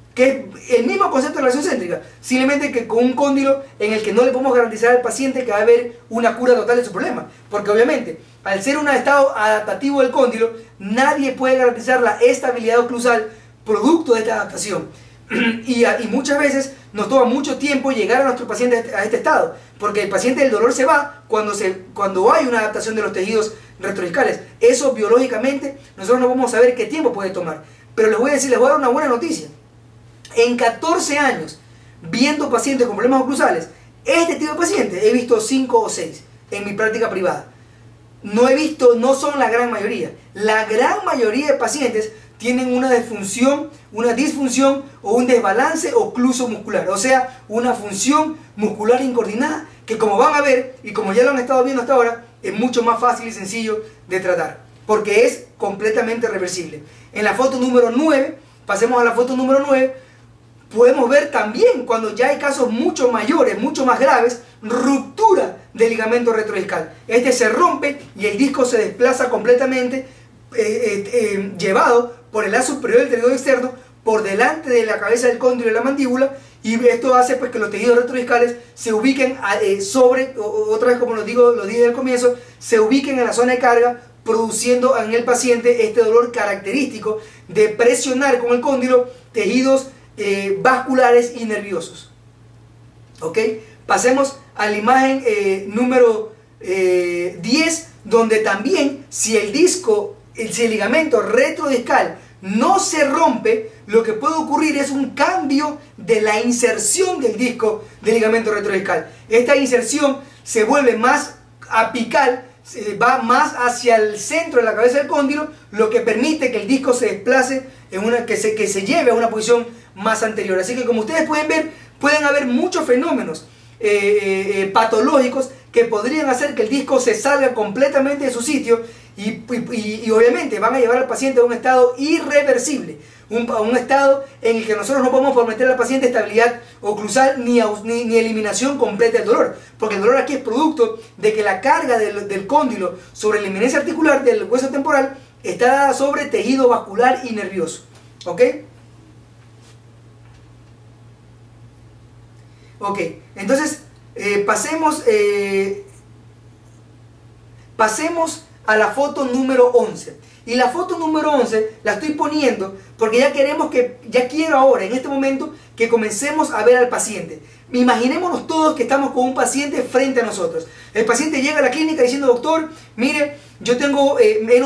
el mismo concepto de relación céntrica, simplemente que con un cóndilo en el que no le podemos garantizar al paciente que va a haber una cura total de su problema, porque obviamente al ser un estado adaptativo del cóndilo, nadie puede garantizar la estabilidad oclusal producto de esta adaptación. Y muchas veces nos toma mucho tiempo llegar a nuestro paciente a este estado, porque el paciente del dolor se va cuando hay una adaptación de los tejidos retrodiscales. Eso biológicamente nosotros no vamos a saber qué tiempo puede tomar. Pero les voy a dar una buena noticia. En 14 años viendo pacientes con problemas oclusales, este tipo de pacientes he visto 5 o 6 en mi práctica privada. No son la gran mayoría. La gran mayoría de pacientes tienen una disfunción o un desbalance ocluso muscular, o sea, una función muscular incoordinada que, como van a ver y como ya lo han estado viendo hasta ahora, es mucho más fácil y sencillo de tratar, porque es completamente reversible. En la foto número 9, pasemos a la foto número 9, podemos ver también, cuando ya hay casos mucho mayores, mucho más graves, ruptura del ligamento retrodiscal. Este se rompe y el disco se desplaza completamente, llevado por el haz superior del pterigono externo por delante de la cabeza del cóndilo y la mandíbula, y esto hace pues que los tejidos retrodiscales se ubiquen otra vez como lo dije al comienzo, se ubiquen en la zona de carga, produciendo en el paciente este dolor característico de presionar con el cóndilo tejidos vasculares y nerviosos. ¿Ok? Pasemos a la imagen número 10, donde también si el ligamento retrodiscal no se rompe, lo que puede ocurrir es un cambio de la inserción del disco del ligamento retrodiscal. Esta inserción se vuelve más apical, va más hacia el centro de la cabeza del cóndilo, lo que permite que el disco se desplace, que se lleve a una posición más anterior. Así que como ustedes pueden ver, pueden haber muchos fenómenos patológicos que podrían hacer que el disco se salga completamente de su sitio y obviamente van a llevar al paciente a un estado irreversible, a un estado en el que nosotros no podemos prometer al paciente estabilidad oclusal ni eliminación completa del dolor, porque el dolor aquí es producto de que la carga del cóndilo sobre la eminencia articular del hueso temporal está dada sobre tejido vascular y nervioso. ¿Ok? Ok, entonces pasemos a la foto número 11. Y la foto número 11 la estoy poniendo porque ya quiero ahora, en este momento, que comencemos a ver al paciente. Imaginémonos todos que estamos con un paciente frente a nosotros. El paciente llega a la clínica diciendo: doctor, mire, yo he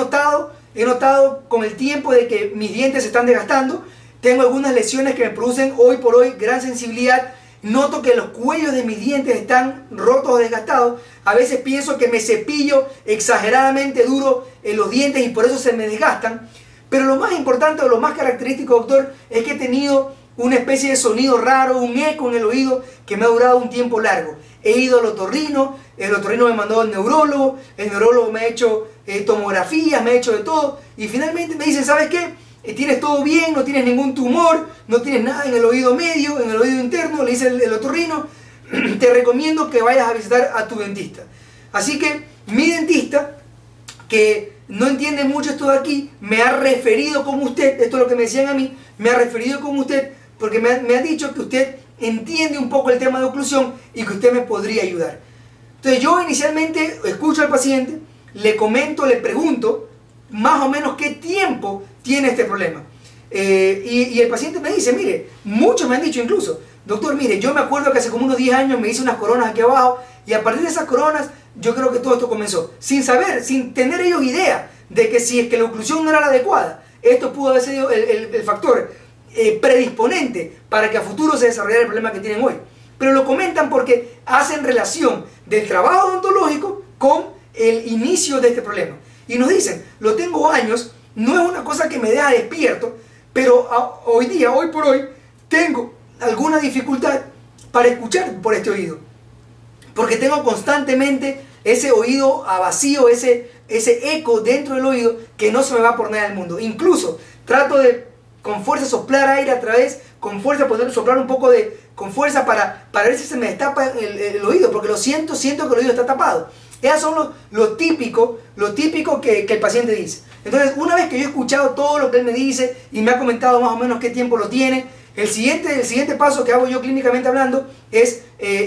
notado con el tiempo de que mis dientes se están desgastando, tengo algunas lesiones que me producen hoy por hoy gran sensibilidad. Noto que los cuellos de mis dientes están rotos o desgastados. A veces pienso que me cepillo exageradamente duro en los dientes y por eso se me desgastan. Pero lo más importante o lo más característico, doctor, es que he tenido una especie de sonido raro, un eco en el oído que me ha durado un tiempo largo. He ido al otorrino, el otorrino me mandó al neurólogo, el neurólogo me ha hecho tomografías, me ha hecho de todo. Y finalmente me dicen: ¿sabes qué? Tienes todo bien, no tienes ningún tumor, no tienes nada en el oído medio, en el oído interno, le dice el otorrino, te recomiendo que vayas a visitar a tu dentista. Así que mi dentista, que no entiende mucho esto de aquí, me ha referido con usted, esto es lo que me decían a mí, me ha referido con usted porque me ha dicho que usted entiende un poco el tema de oclusión y que usted me podría ayudar. Entonces yo inicialmente escucho al paciente, le comento, le pregunto más o menos qué tiempo tiene este problema. Y el paciente me dice: mire, muchos me han dicho incluso: doctor, mire, yo me acuerdo que hace como unos 10 años me hice unas coronas aquí abajo y a partir de esas coronas yo creo que todo esto comenzó. Sin saber, sin tener ellos idea de que si es que la oclusión no era la adecuada, esto pudo haber sido el factor predisponente para que a futuro se desarrollara el problema que tienen hoy. Pero lo comentan porque hacen relación del trabajo odontológico con el inicio de este problema. Y nos dicen: lo tengo años, no es una cosa que me deja despierto, pero hoy por hoy, tengo alguna dificultad para escuchar por este oído. Porque tengo constantemente ese oído a vacío, ese eco dentro del oído que no se me va por nada del mundo. Incluso trato de con fuerza soplar aire a través, con fuerza poder soplar un poco con fuerza para ver si se me destapa el oído, porque siento que el oído está tapado. Esas son lo típico que el paciente dice. Entonces, una vez que yo he escuchado todo lo que él me dice y me ha comentado más o menos qué tiempo lo tiene, el siguiente paso que hago yo clínicamente hablando es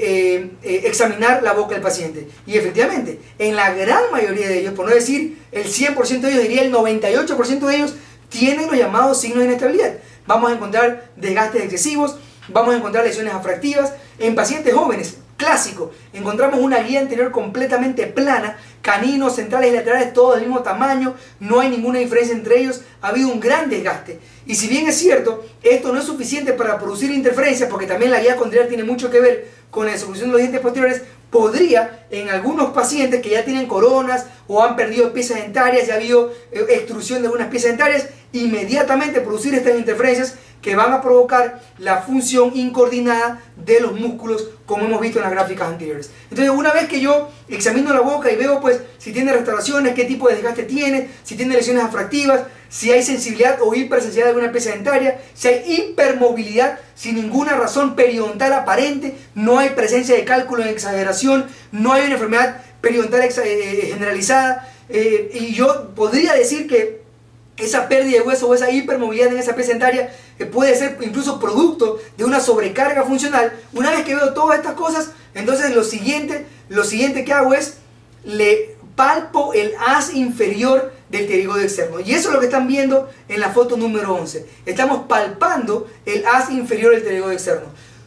examinar la boca del paciente. Y efectivamente, en la gran mayoría de ellos, por no decir el 100% de ellos, diría el 98% de ellos, tienen los llamados signos de inestabilidad. Vamos a encontrar desgastes excesivos, vamos a encontrar lesiones afractivas. En pacientes jóvenes, clásico, encontramos una guía anterior completamente plana, caninos, centrales y laterales todos del mismo tamaño, no hay ninguna diferencia entre ellos, ha habido un gran desgaste. Y si bien es cierto, esto no es suficiente para producir interferencias, porque también la guía condrial tiene mucho que ver con la desoclusión de los dientes posteriores, podría en algunos pacientes que ya tienen coronas o han perdido piezas dentarias, ya ha habido extrusión de algunas piezas dentarias, inmediatamente producir estas interferencias que van a provocar la función incoordinada de los músculos, como hemos visto en las gráficas anteriores. Entonces, una vez que yo examino la boca y veo pues si tiene restauraciones, qué tipo de desgaste tiene, si tiene lesiones afractivas, si hay sensibilidad o hipersensibilidad de alguna pieza dentaria, si hay hipermovilidad sin ninguna razón periodontal aparente, no hay presencia de cálculo en exageración, no hay una enfermedad periodontal generalizada, y yo podría decir que esa pérdida de hueso o esa hipermovilidad en esa pieza dentaria puede ser incluso producto de una sobrecarga funcional. Una vez que veo todas estas cosas, entonces lo siguiente que hago es le palpo el haz inferior del pterigoide externo. Y eso es lo que están viendo en la foto número 11. Estamos palpando el haz inferior del pterigoide externo.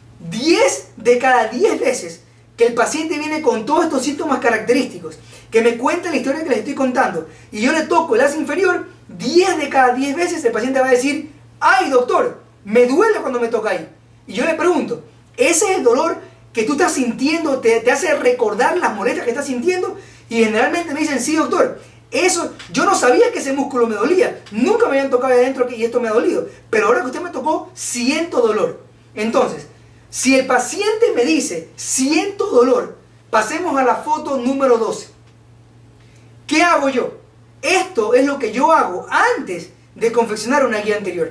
10 de cada 10 veces que el paciente viene con todos estos síntomas característicos, que me cuenta la historia que les estoy contando, y yo le toco el haz inferior, 10 de cada 10 veces el paciente va a decir: ay doctor, me duele cuando me toca ahí. Y yo le pregunto: ¿ese es el dolor que tú estás sintiendo? ¿Te hace recordar las molestias que estás sintiendo? Y generalmente me dicen: sí doctor, eso, yo no sabía que ese músculo me dolía, nunca me habían tocado ahí adentro y esto me ha dolido, pero ahora que usted me tocó, siento dolor. Entonces, si el paciente me dice: siento dolor, pasemos a la foto número 12. ¿Qué hago yo? Esto es lo que yo hago antes de confeccionar una guía anterior.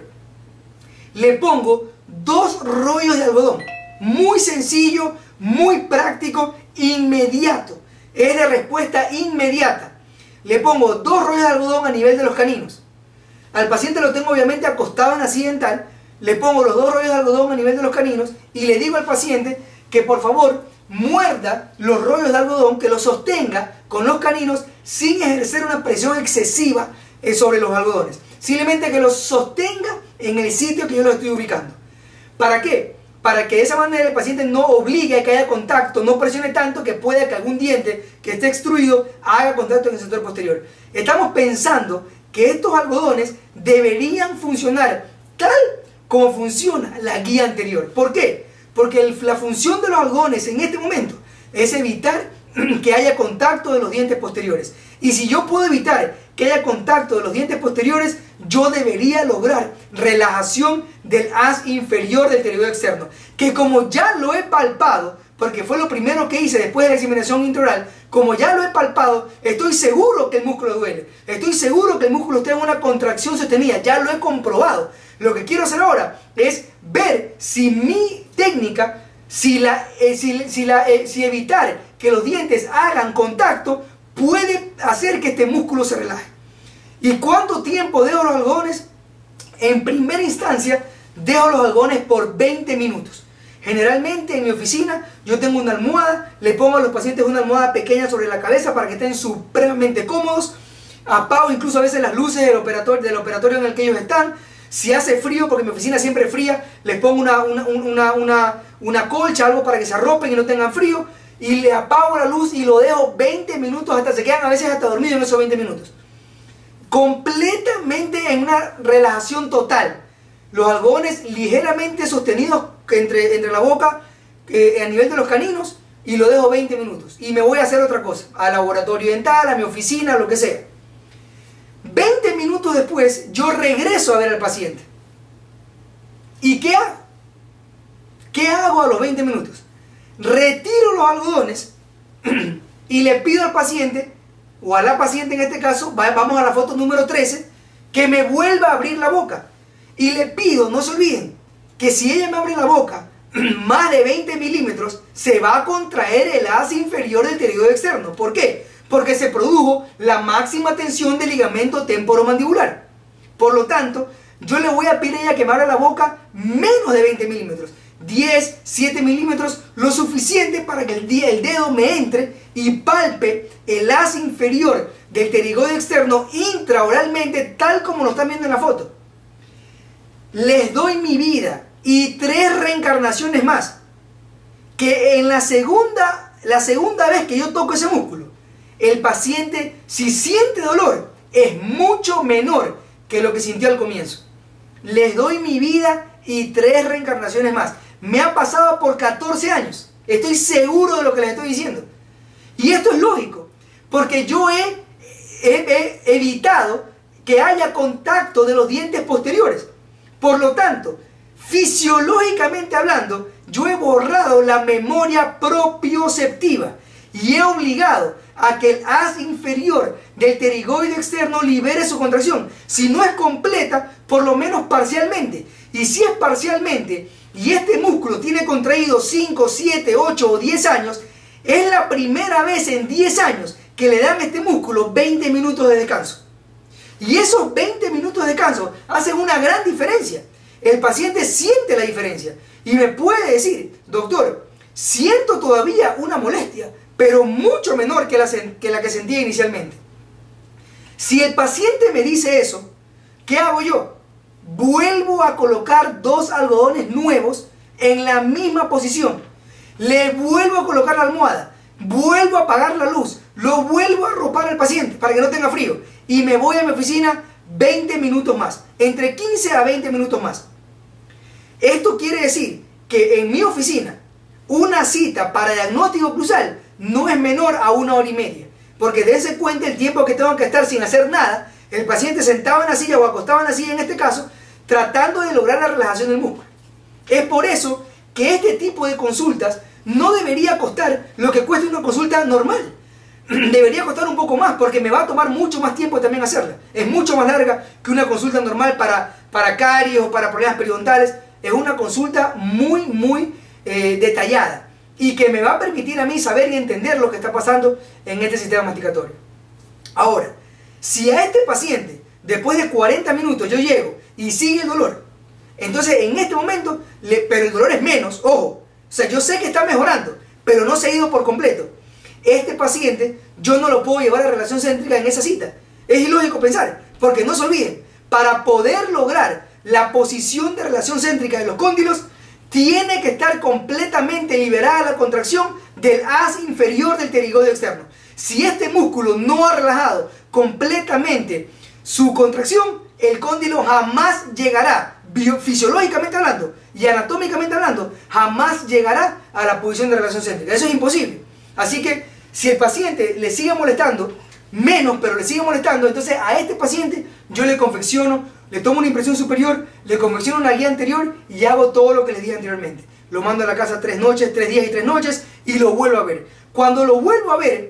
Le pongo 2 rollos de algodón. Muy sencillo, muy práctico, inmediato. Es de respuesta inmediata. Le pongo 2 rollos de algodón a nivel de los caninos. Al paciente lo tengo obviamente acostado en la silla dental. Le pongo los 2 rollos de algodón a nivel de los caninos y le digo al paciente que por favor muerda los rollos de algodón, que los sostenga con los caninos sin ejercer una presión excesiva sobre los algodones. Simplemente que los sostenga en el sitio que yo lo estoy ubicando. ¿Para qué? Para que de esa manera el paciente no obligue a que haya contacto, no presione tanto que pueda que algún diente que esté extruido haga contacto en el sector posterior. Estamos pensando que estos algodones deberían funcionar tal como funciona la guía anterior. ¿Por qué? Porque la función de los algodones en este momento es evitar que haya contacto de los dientes posteriores. Y si yo puedo evitar que haya contacto de los dientes posteriores, yo debería lograr relajación del haz inferior del pterigoide externo, que como ya lo he palpado, porque fue lo primero que hice después de la examinación intraoral, como ya lo he palpado, estoy seguro que el músculo duele, estoy seguro que el músculo está en una contracción sostenida, ya lo he comprobado. Lo que quiero hacer ahora es ver si mi técnica, si evitar que los dientes hagan contacto puede hacer que este músculo se relaje. ¿Y cuánto tiempo dejo los algodones? En primera instancia, dejo los algodones por 20 minutos. Generalmente en mi oficina yo tengo una almohada, le pongo a los pacientes una almohada pequeña sobre la cabeza para que estén supremamente cómodos. Apago incluso a veces las luces del operatorio en el que ellos están. Si hace frío, porque mi oficina siempre es fría, les pongo una colcha, algo para que se arropen y no tengan frío. Y le apago la luz y lo dejo 20 minutos, hasta se quedan a veces hasta dormidos en esos 20 minutos. Completamente en una relajación total. Los algodones ligeramente sostenidos entre la boca a nivel de los caninos, y lo dejo 20 minutos. Y me voy a hacer otra cosa, al laboratorio dental, a mi oficina, lo que sea. 20 minutos después, yo regreso a ver al paciente. ¿Y qué hago? ¿Qué hago a los 20 minutos? Retiro los algodones y le pido al paciente, o a la paciente en este caso, vamos a la foto número 13, que me vuelva a abrir la boca. Y le pido, no se olviden, que si ella me abre la boca más de 20 milímetros, se va a contraer el haz inferior del pterigoide externo. ¿Por qué? Porque se produjo la máxima tensión del ligamento temporomandibular. Por lo tanto, yo le voy a pedir a ella que me abra la boca menos de 20 milímetros. 10, 7 milímetros, lo suficiente para que el dedo me entre y palpe el haz inferior del pterigoide externo intraoralmente, tal como lo están viendo en la foto. Les doy mi vida y 3 reencarnaciones más, que en la segunda vez que yo toco ese músculo, el paciente, si siente dolor, es mucho menor que lo que sintió al comienzo. Les doy mi vida y 3 reencarnaciones más. Me ha pasado por 14 años. Estoy seguro de lo que les estoy diciendo. Y esto es lógico, porque yo he evitado que haya contacto de los dientes posteriores. Por lo tanto, fisiológicamente hablando, yo he borrado la memoria propioceptiva y he obligado a que el haz inferior del pterigoide externo libere su contracción. Si no es completa, por lo menos parcialmente. Y si es parcialmente y este músculo tiene contraído 5, 7, 8 o 10 años, es la primera vez en 10 años que le dan a este músculo 20 minutos de descanso. Y esos 20 minutos de descanso hacen una gran diferencia. El paciente siente la diferencia y me puede decir, doctor, siento todavía una molestia, pero mucho menor que la que sentía inicialmente. Si el paciente me dice eso, ¿qué hago yo? Vuelvo a colocar 2 algodones nuevos en la misma posición. Le vuelvo a colocar la almohada, vuelvo a apagar la luz, lo vuelvo a arropar al paciente para que no tenga frío y me voy a mi oficina 20 minutos más, entre 15 a 20 minutos más. Esto quiere decir que en mi oficina una cita para diagnóstico cruzal no es menor a 1 hora y media, porque dése cuenta el tiempo que tengo que estar sin hacer nada, el paciente sentado en la silla o acostado en la silla en este caso, tratando de lograr la relajación del músculo. Es por eso que este tipo de consultas no debería costar lo que cuesta una consulta normal. Debería costar un poco más porque me va a tomar mucho más tiempo también hacerla. Es mucho más larga que una consulta normal para caries o para problemas periodontales. Es una consulta muy detallada y que me va a permitir a mí saber y entender lo que está pasando en este sistema masticatorio. Ahora, si a este paciente después de 40 minutos yo llego y sigue el dolor, entonces en este momento, pero el dolor es menos, ojo, o sea, yo sé que está mejorando, pero no se ha ido por completo. Este paciente yo no lo puedo llevar a relación céntrica en esa cita. Es ilógico pensar, porque no se olviden, para poder lograr la posición de relación céntrica de los cóndilos, tiene que estar completamente liberada la contracción del haz inferior del pterigoideo externo. Si este músculo no ha relajado completamente su contracción, el cóndilo jamás llegará, fisiológicamente hablando y anatómicamente hablando, jamás llegará a la posición de relación céntrica. Eso es imposible. Así que si el paciente le sigue molestando, menos, pero le sigue molestando, entonces a este paciente yo le confecciono, le tomo una impresión superior, le confecciono una guía anterior y hago todo lo que les dije anteriormente. Lo mando a la casa 3 noches, 3 días y 3 noches y lo vuelvo a ver. Cuando lo vuelvo a ver,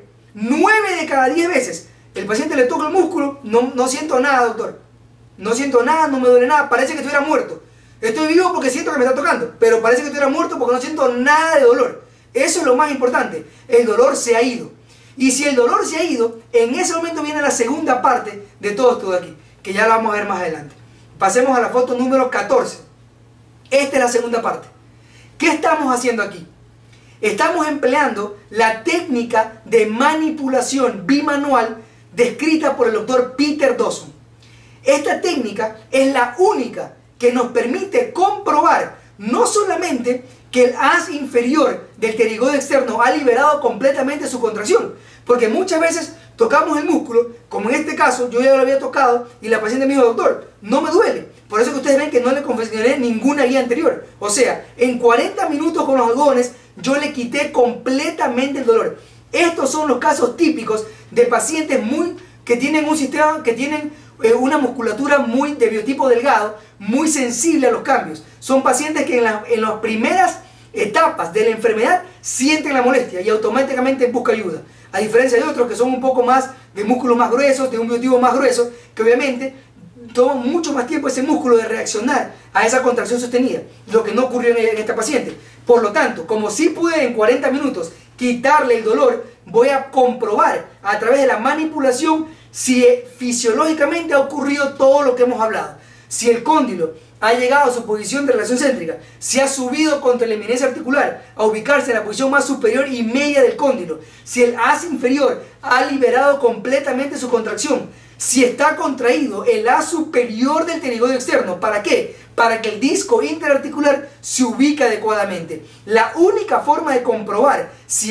9 de cada 10 veces, el paciente le toca el músculo, no siento nada, doctor. No siento nada, no me duele nada, parece que estuviera muerto. Estoy vivo porque siento que me está tocando, pero parece que estuviera muerto porque no siento nada de dolor. Eso es lo más importante, el dolor se ha ido. Y si el dolor se ha ido, en ese momento viene la segunda parte de todo esto de aquí, que ya la vamos a ver más adelante. Pasemos a la foto número 14. Esta es la segunda parte. ¿Qué estamos haciendo aquí? Estamos empleando la técnica de manipulación bimanual descrita por el doctor Peter Dawson. Esta técnica es la única que nos permite comprobar no solamente que el haz inferior del pterigoideo externo ha liberado completamente su contracción, porque muchas veces tocamos el músculo, como en este caso yo ya lo había tocado y la paciente me dijo, doctor, no me duele. Por eso que ustedes ven que no le confeccioné ninguna guía anterior. O sea, en 40 minutos con los algodones yo le quité completamente el dolor. Estos son los casos típicos de pacientes que tienen un sistema, que tienen una musculatura de biotipo delgado, muy sensible a los cambios. Son pacientes que en las primeras etapas de la enfermedad sienten la molestia y automáticamente buscan ayuda. A diferencia de otros que son un poco más de músculos más gruesos, de un biotipo más grueso, que obviamente toma mucho más tiempo ese músculo de reaccionar a esa contracción sostenida, lo que no ocurrió en esta paciente. Por lo tanto, como sí pude en 40 minutos quitarle el dolor, voy a comprobar a través de la manipulación si fisiológicamente ha ocurrido todo lo que hemos hablado. Si el cóndilo ha llegado a su posición de relación céntrica, si ha subido contra la eminencia articular a ubicarse en la posición más superior y media del cóndilo, si el haz inferior ha liberado completamente su contracción, si está contraído el haz superior del pterigoideo externo. ¿Para qué? Para que el disco interarticular se ubique adecuadamente. La única forma de comprobar si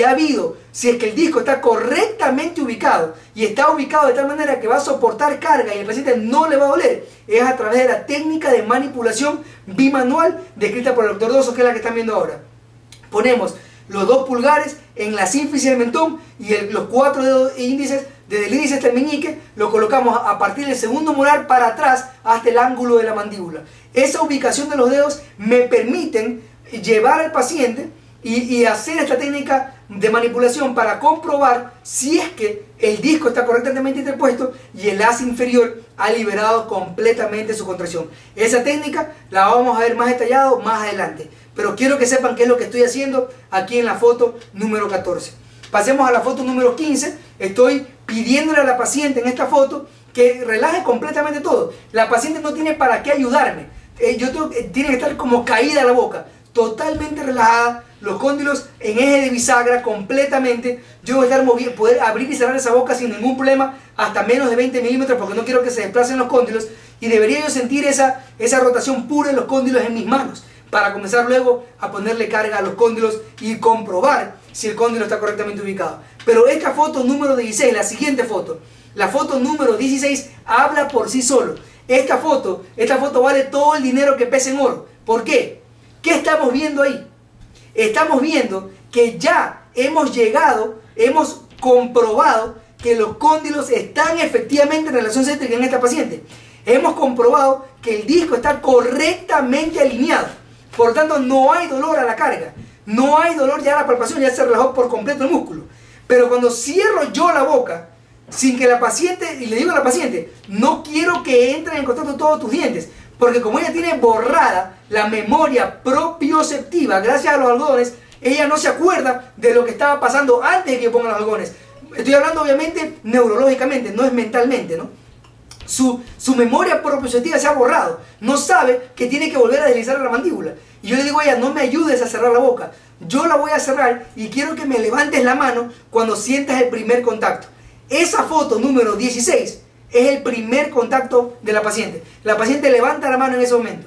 es que el disco está correctamente ubicado y está ubicado de tal manera que va a soportar carga y el paciente no le va a doler, es a través de la técnica de manipulación bimanual descrita por el doctor Dawson, que es la que están viendo ahora. Ponemos los 2 pulgares en la sínfisis del mentón y los 4 dedos índices desde el índice hasta el meñique, lo colocamos a partir del segundo molar para atrás hasta el ángulo de la mandíbula. Esa ubicación de los dedos me permiten llevar al paciente y hacer esta técnica de manipulación para comprobar si es que el disco está correctamente interpuesto y el haz inferior ha liberado completamente su contracción. Esa técnica la vamos a ver más detallado más adelante, pero quiero que sepan qué es lo que estoy haciendo aquí en la foto número 14. Pasemos a la foto número 15. Estoy pidiéndole a la paciente en esta foto que relaje completamente todo. La paciente no tiene para qué ayudarme. Tiene que estar como caída la boca, totalmente relajada, los cóndilos en eje de bisagra completamente. Yo voy a estar poder abrir y cerrar esa boca sin ningún problema, hasta menos de 20 milímetros, porque no quiero que se desplacen los cóndilos. Y debería yo sentir esa rotación pura de los cóndilos en mis manos, para comenzar luego a ponerle carga a los cóndilos y comprobar si el cóndilo está correctamente ubicado. Pero esta foto número 16, la siguiente foto, la foto número 16, habla por sí solo. Esta foto vale todo el dinero que pesa en oro. ¿Por qué? ¿Qué estamos viendo ahí? Estamos viendo que ya hemos comprobado que los cóndilos están efectivamente en relación céntrica en esta paciente. Hemos comprobado que el disco está correctamente alineado. Por lo tanto, no hay dolor a la carga. No hay dolor ya a la palpación, ya se relajó por completo el músculo. Pero cuando cierro yo la boca, sin que la paciente, y le digo a la paciente, no quiero que entren en contacto todos tus dientes, porque como ella tiene borrada la memoria propioceptiva gracias a los algodones, ella no se acuerda de lo que estaba pasando antes de que pongan los algodones. Estoy hablando obviamente neurológicamente, no es mentalmente, ¿no? Su memoria propioceptiva se ha borrado, no sabe que tiene que volver a deslizar la mandíbula. Y yo le digo a ella, no me ayudes a cerrar la boca, yo la voy a cerrar y quiero que me levantes la mano cuando sientas el primer contacto. Esa foto número 16 es el primer contacto de la paciente. La paciente levanta la mano en ese momento.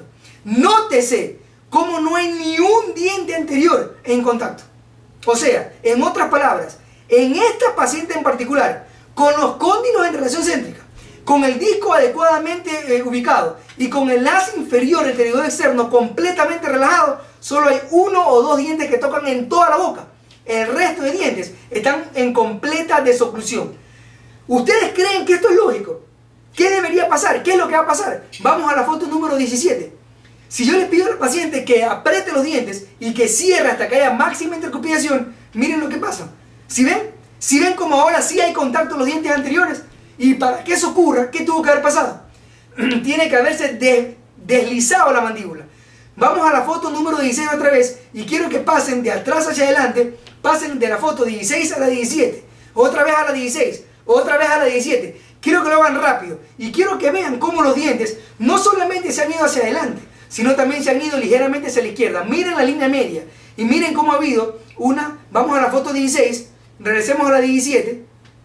Nótese cómo no hay ni un diente anterior en contacto. O sea, en otras palabras, en esta paciente en particular, con los cóndilos en relación céntrica, con el disco adecuadamente ubicado y con el haz inferior, el pterigoide externo completamente relajado, solo hay 1 o 2 dientes que tocan en toda la boca. El resto de dientes están en completa desoclusión. ¿Ustedes creen que esto es lógico? ¿Qué debería pasar? ¿Qué es lo que va a pasar? Vamos a la foto número 17. Si yo le pido al paciente que apriete los dientes y que cierre hasta que haya máxima intercupidación, miren lo que pasa. ¿Sí ven? ¿Sí ven como ahora sí hay contacto en los dientes anteriores? Y para que eso ocurra, ¿qué tuvo que haber pasado? Tiene que haberse deslizado la mandíbula. Vamos a la foto número 16 otra vez y quiero que pasen de atrás hacia adelante, pasen de la foto 16 a la 17, otra vez a la 16, otra vez a la 17. Quiero que lo hagan rápido y quiero que vean cómo los dientes no solamente se han ido hacia adelante, sino también se han ido ligeramente hacia la izquierda. Miren la línea media y miren cómo ha habido vamos a la foto 16, regresemos a la 17,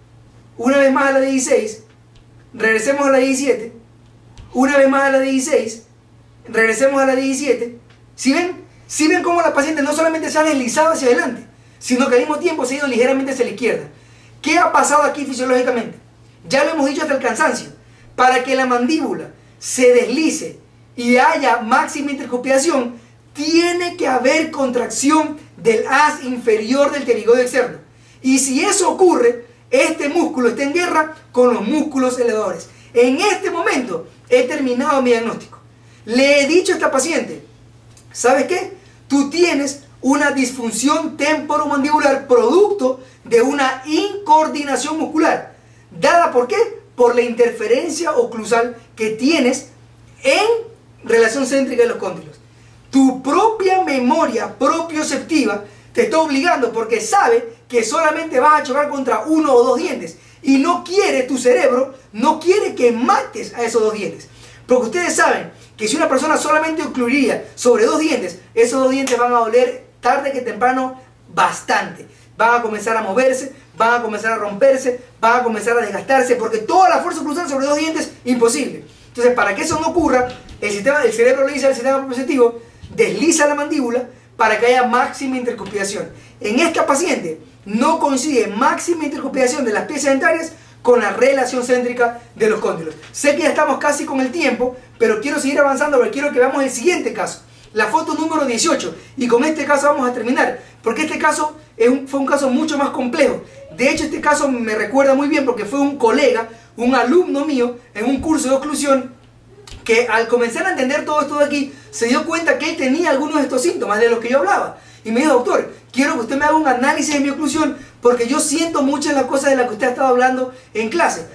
una vez más a la 16, regresemos a la 17, una vez más a la 16, regresemos a la 17. ¿Sí ven? ¿Sí ven cómo la paciente no solamente se ha deslizado hacia adelante, sino que al mismo tiempo se ha ido ligeramente hacia la izquierda? ¿Qué ha pasado aquí fisiológicamente? Ya lo hemos dicho hasta el cansancio. Para que la mandíbula se deslice y haya máxima intercupidación, tiene que haber contracción del haz inferior del pterigoide externo. Y si eso ocurre, este músculo está en guerra con los músculos elevadores. En este momento he terminado mi diagnóstico. Le he dicho a esta paciente, ¿sabes qué? Tú tienes una disfunción temporomandibular producto de una incoordinación muscular. ¿Dada por qué? Por la interferencia oclusal que tienes en relación céntrica de los cóndilos. Tu propia memoria propioceptiva te está obligando porque sabe que solamente vas a chocar contra 1 o 2 dientes y no quiere, tu cerebro no quiere que mates a esos 2 dientes. Porque ustedes saben que si una persona solamente ocluiría sobre 2 dientes, esos 2 dientes van a doler tarde que temprano bastante. Van a comenzar a moverse, van a comenzar a romperse, van a comenzar a desgastarse, porque toda la fuerza oclusal sobre 2 dientes, imposible. Entonces, para que eso no ocurra, el cerebro le dice al sistema propioceptivo, desliza la mandíbula para que haya máxima intercupidación. En esta paciente no coincide máxima intercupidación de las piezas dentarias con la relación céntrica de los cóndilos. Sé que ya estamos casi con el tiempo, pero quiero seguir avanzando porque quiero que veamos el siguiente caso. La foto número 18. Y con este caso vamos a terminar, porque este caso fue un caso mucho más complejo. De hecho, este caso me recuerda muy bien porque fue un colega, un alumno mío, en un curso de oclusión, que al comenzar a entender todo esto de aquí, se dio cuenta que él tenía algunos de estos síntomas de los que yo hablaba. Y me dijo, doctor, quiero que usted me haga un análisis de mi oclusión porque yo siento muchas de las cosas de las que usted ha estado hablando en clase.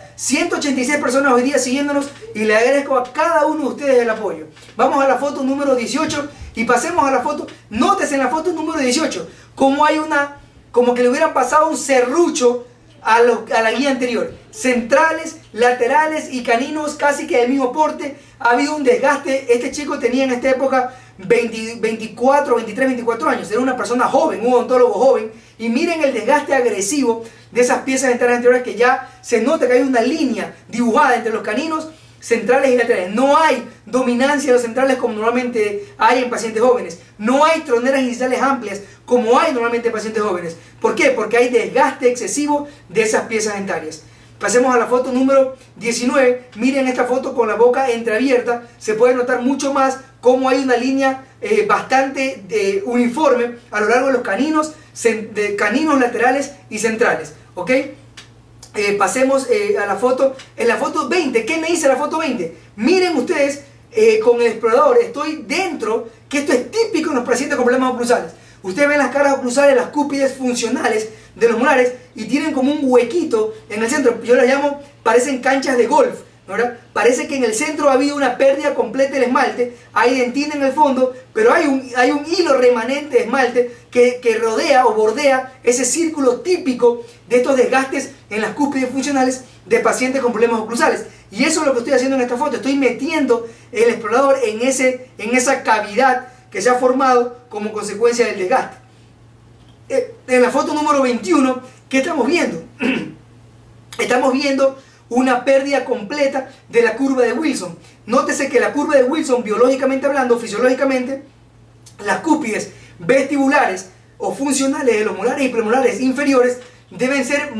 186 personas hoy día siguiéndonos y le agradezco a cada uno de ustedes el apoyo. Vamos a la foto número 18 y pasemos a la foto. Nótese en la foto número 18 como hay como que le hubieran pasado un serrucho a la guía anterior. Centrales, laterales y caninos casi que del mismo porte. Ha habido un desgaste. Este chico tenía en esta época 24, 23, 24 años. Era una persona joven, un odontólogo joven. Y miren el desgaste agresivo de esas piezas dentales anteriores, que ya se nota que hay una línea dibujada entre los caninos centrales y laterales. No hay dominancia de los centrales como normalmente hay en pacientes jóvenes. No hay troneras iniciales amplias como hay normalmente en pacientes jóvenes. ¿Por qué? Porque hay desgaste excesivo de esas piezas dentarias. Pasemos a la foto número 19. Miren esta foto con la boca entreabierta. Se puede notar mucho más cómo hay una línea bastante uniforme a lo largo de los caninos, laterales y centrales. ¿Ok? Pasemos a la foto. En la foto 20, ¿qué me dice la foto 20? Miren ustedes, con el explorador estoy dentro, que esto es típico en los pacientes con problemas oclusales. Ustedes ven las caras oclusales, las cúspides funcionales de los molares y tienen como un huequito en el centro. Yo las llamo, parecen canchas de golf, ¿verdad? Parece que en el centro ha habido una pérdida completa del esmalte, hay dentina en el fondo, pero hay un hilo remanente de esmalte que rodea o bordea ese círculo típico de estos desgastes en las cúspides funcionales de pacientes con problemas oclusales. Y eso es lo que estoy haciendo en esta foto. Estoy metiendo el explorador en esa cavidad que se ha formado como consecuencia del desgaste. En la foto número 21, ¿qué estamos viendo? Estamos viendo una pérdida completa de la curva de Wilson. Nótese que la curva de Wilson, biológicamente hablando, fisiológicamente, las cúspides vestibulares o funcionales de los molares y premolares inferiores deben estar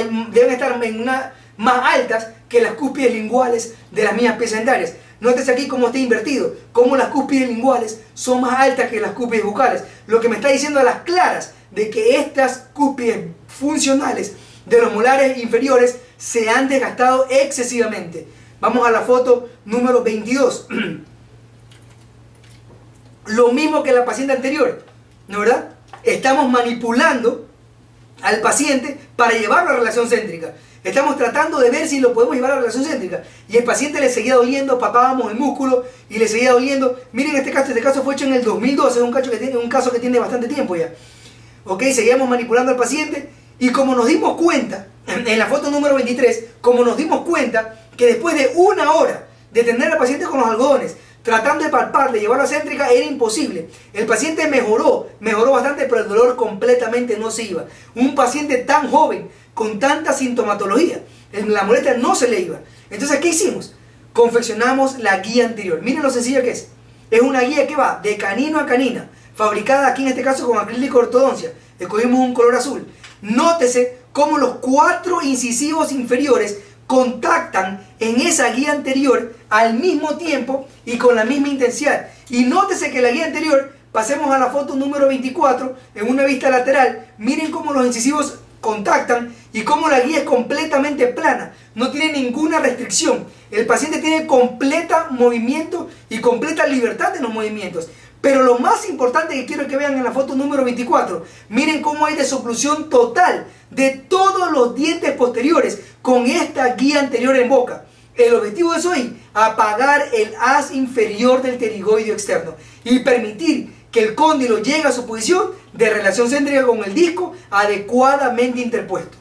más altas que las cúspides linguales de las mismas piezas dentarias. Nótese aquí cómo está invertido, cómo las cúspides linguales son más altas que las cúspides bucales, lo que me está diciendo a las claras de que estas cúspides funcionales de los molares inferiores se han desgastado excesivamente. Vamos a la foto número 22. Lo mismo que la paciente anterior, ¿no verdad? Estamos manipulando al paciente para llevarlo a relación céntrica. Estamos tratando de ver si lo podemos llevar a relación céntrica. Y el paciente le seguía doliendo, palpábamos el músculo y le seguía doliendo. Miren este caso fue hecho en el 2012, es un caso que tiene bastante tiempo ya. Ok, seguíamos manipulando al paciente y como nos dimos cuenta, en la foto número 23, como nos dimos cuenta que después de una hora de tener al paciente con los algodones, tratando de palparle, llevarlo a céntrica, era imposible. El paciente mejoró bastante, pero el dolor completamente no se iba. Un paciente tan joven, con tanta sintomatología, la molestia no se le iba. Entonces, ¿qué hicimos? Confeccionamos la guía anterior. Miren lo sencillo que es. Es una guía que va de canino a canina, fabricada aquí en este caso con acrílico ortodoncia. Escogimos un color azul. Nótese cómo los 4 incisivos inferiores contactan en esa guía anterior al mismo tiempo y con la misma intensidad. Y nótese que la guía anterior, pasemos a la foto número 24, en una vista lateral, miren cómo los incisivos contactan y cómo la guía es completamente plana, no tiene ninguna restricción. El paciente tiene completa movimiento y completa libertad en los movimientos. Pero lo más importante que quiero que vean en la foto número 24, miren cómo hay desoclusión total de todos los dientes posteriores con esta guía anterior en boca. El objetivo es hoy apagar el haz inferior del pterigoideo externo y permitir que el cóndilo llegue a su posición de relación céntrica con el disco adecuadamente interpuesto.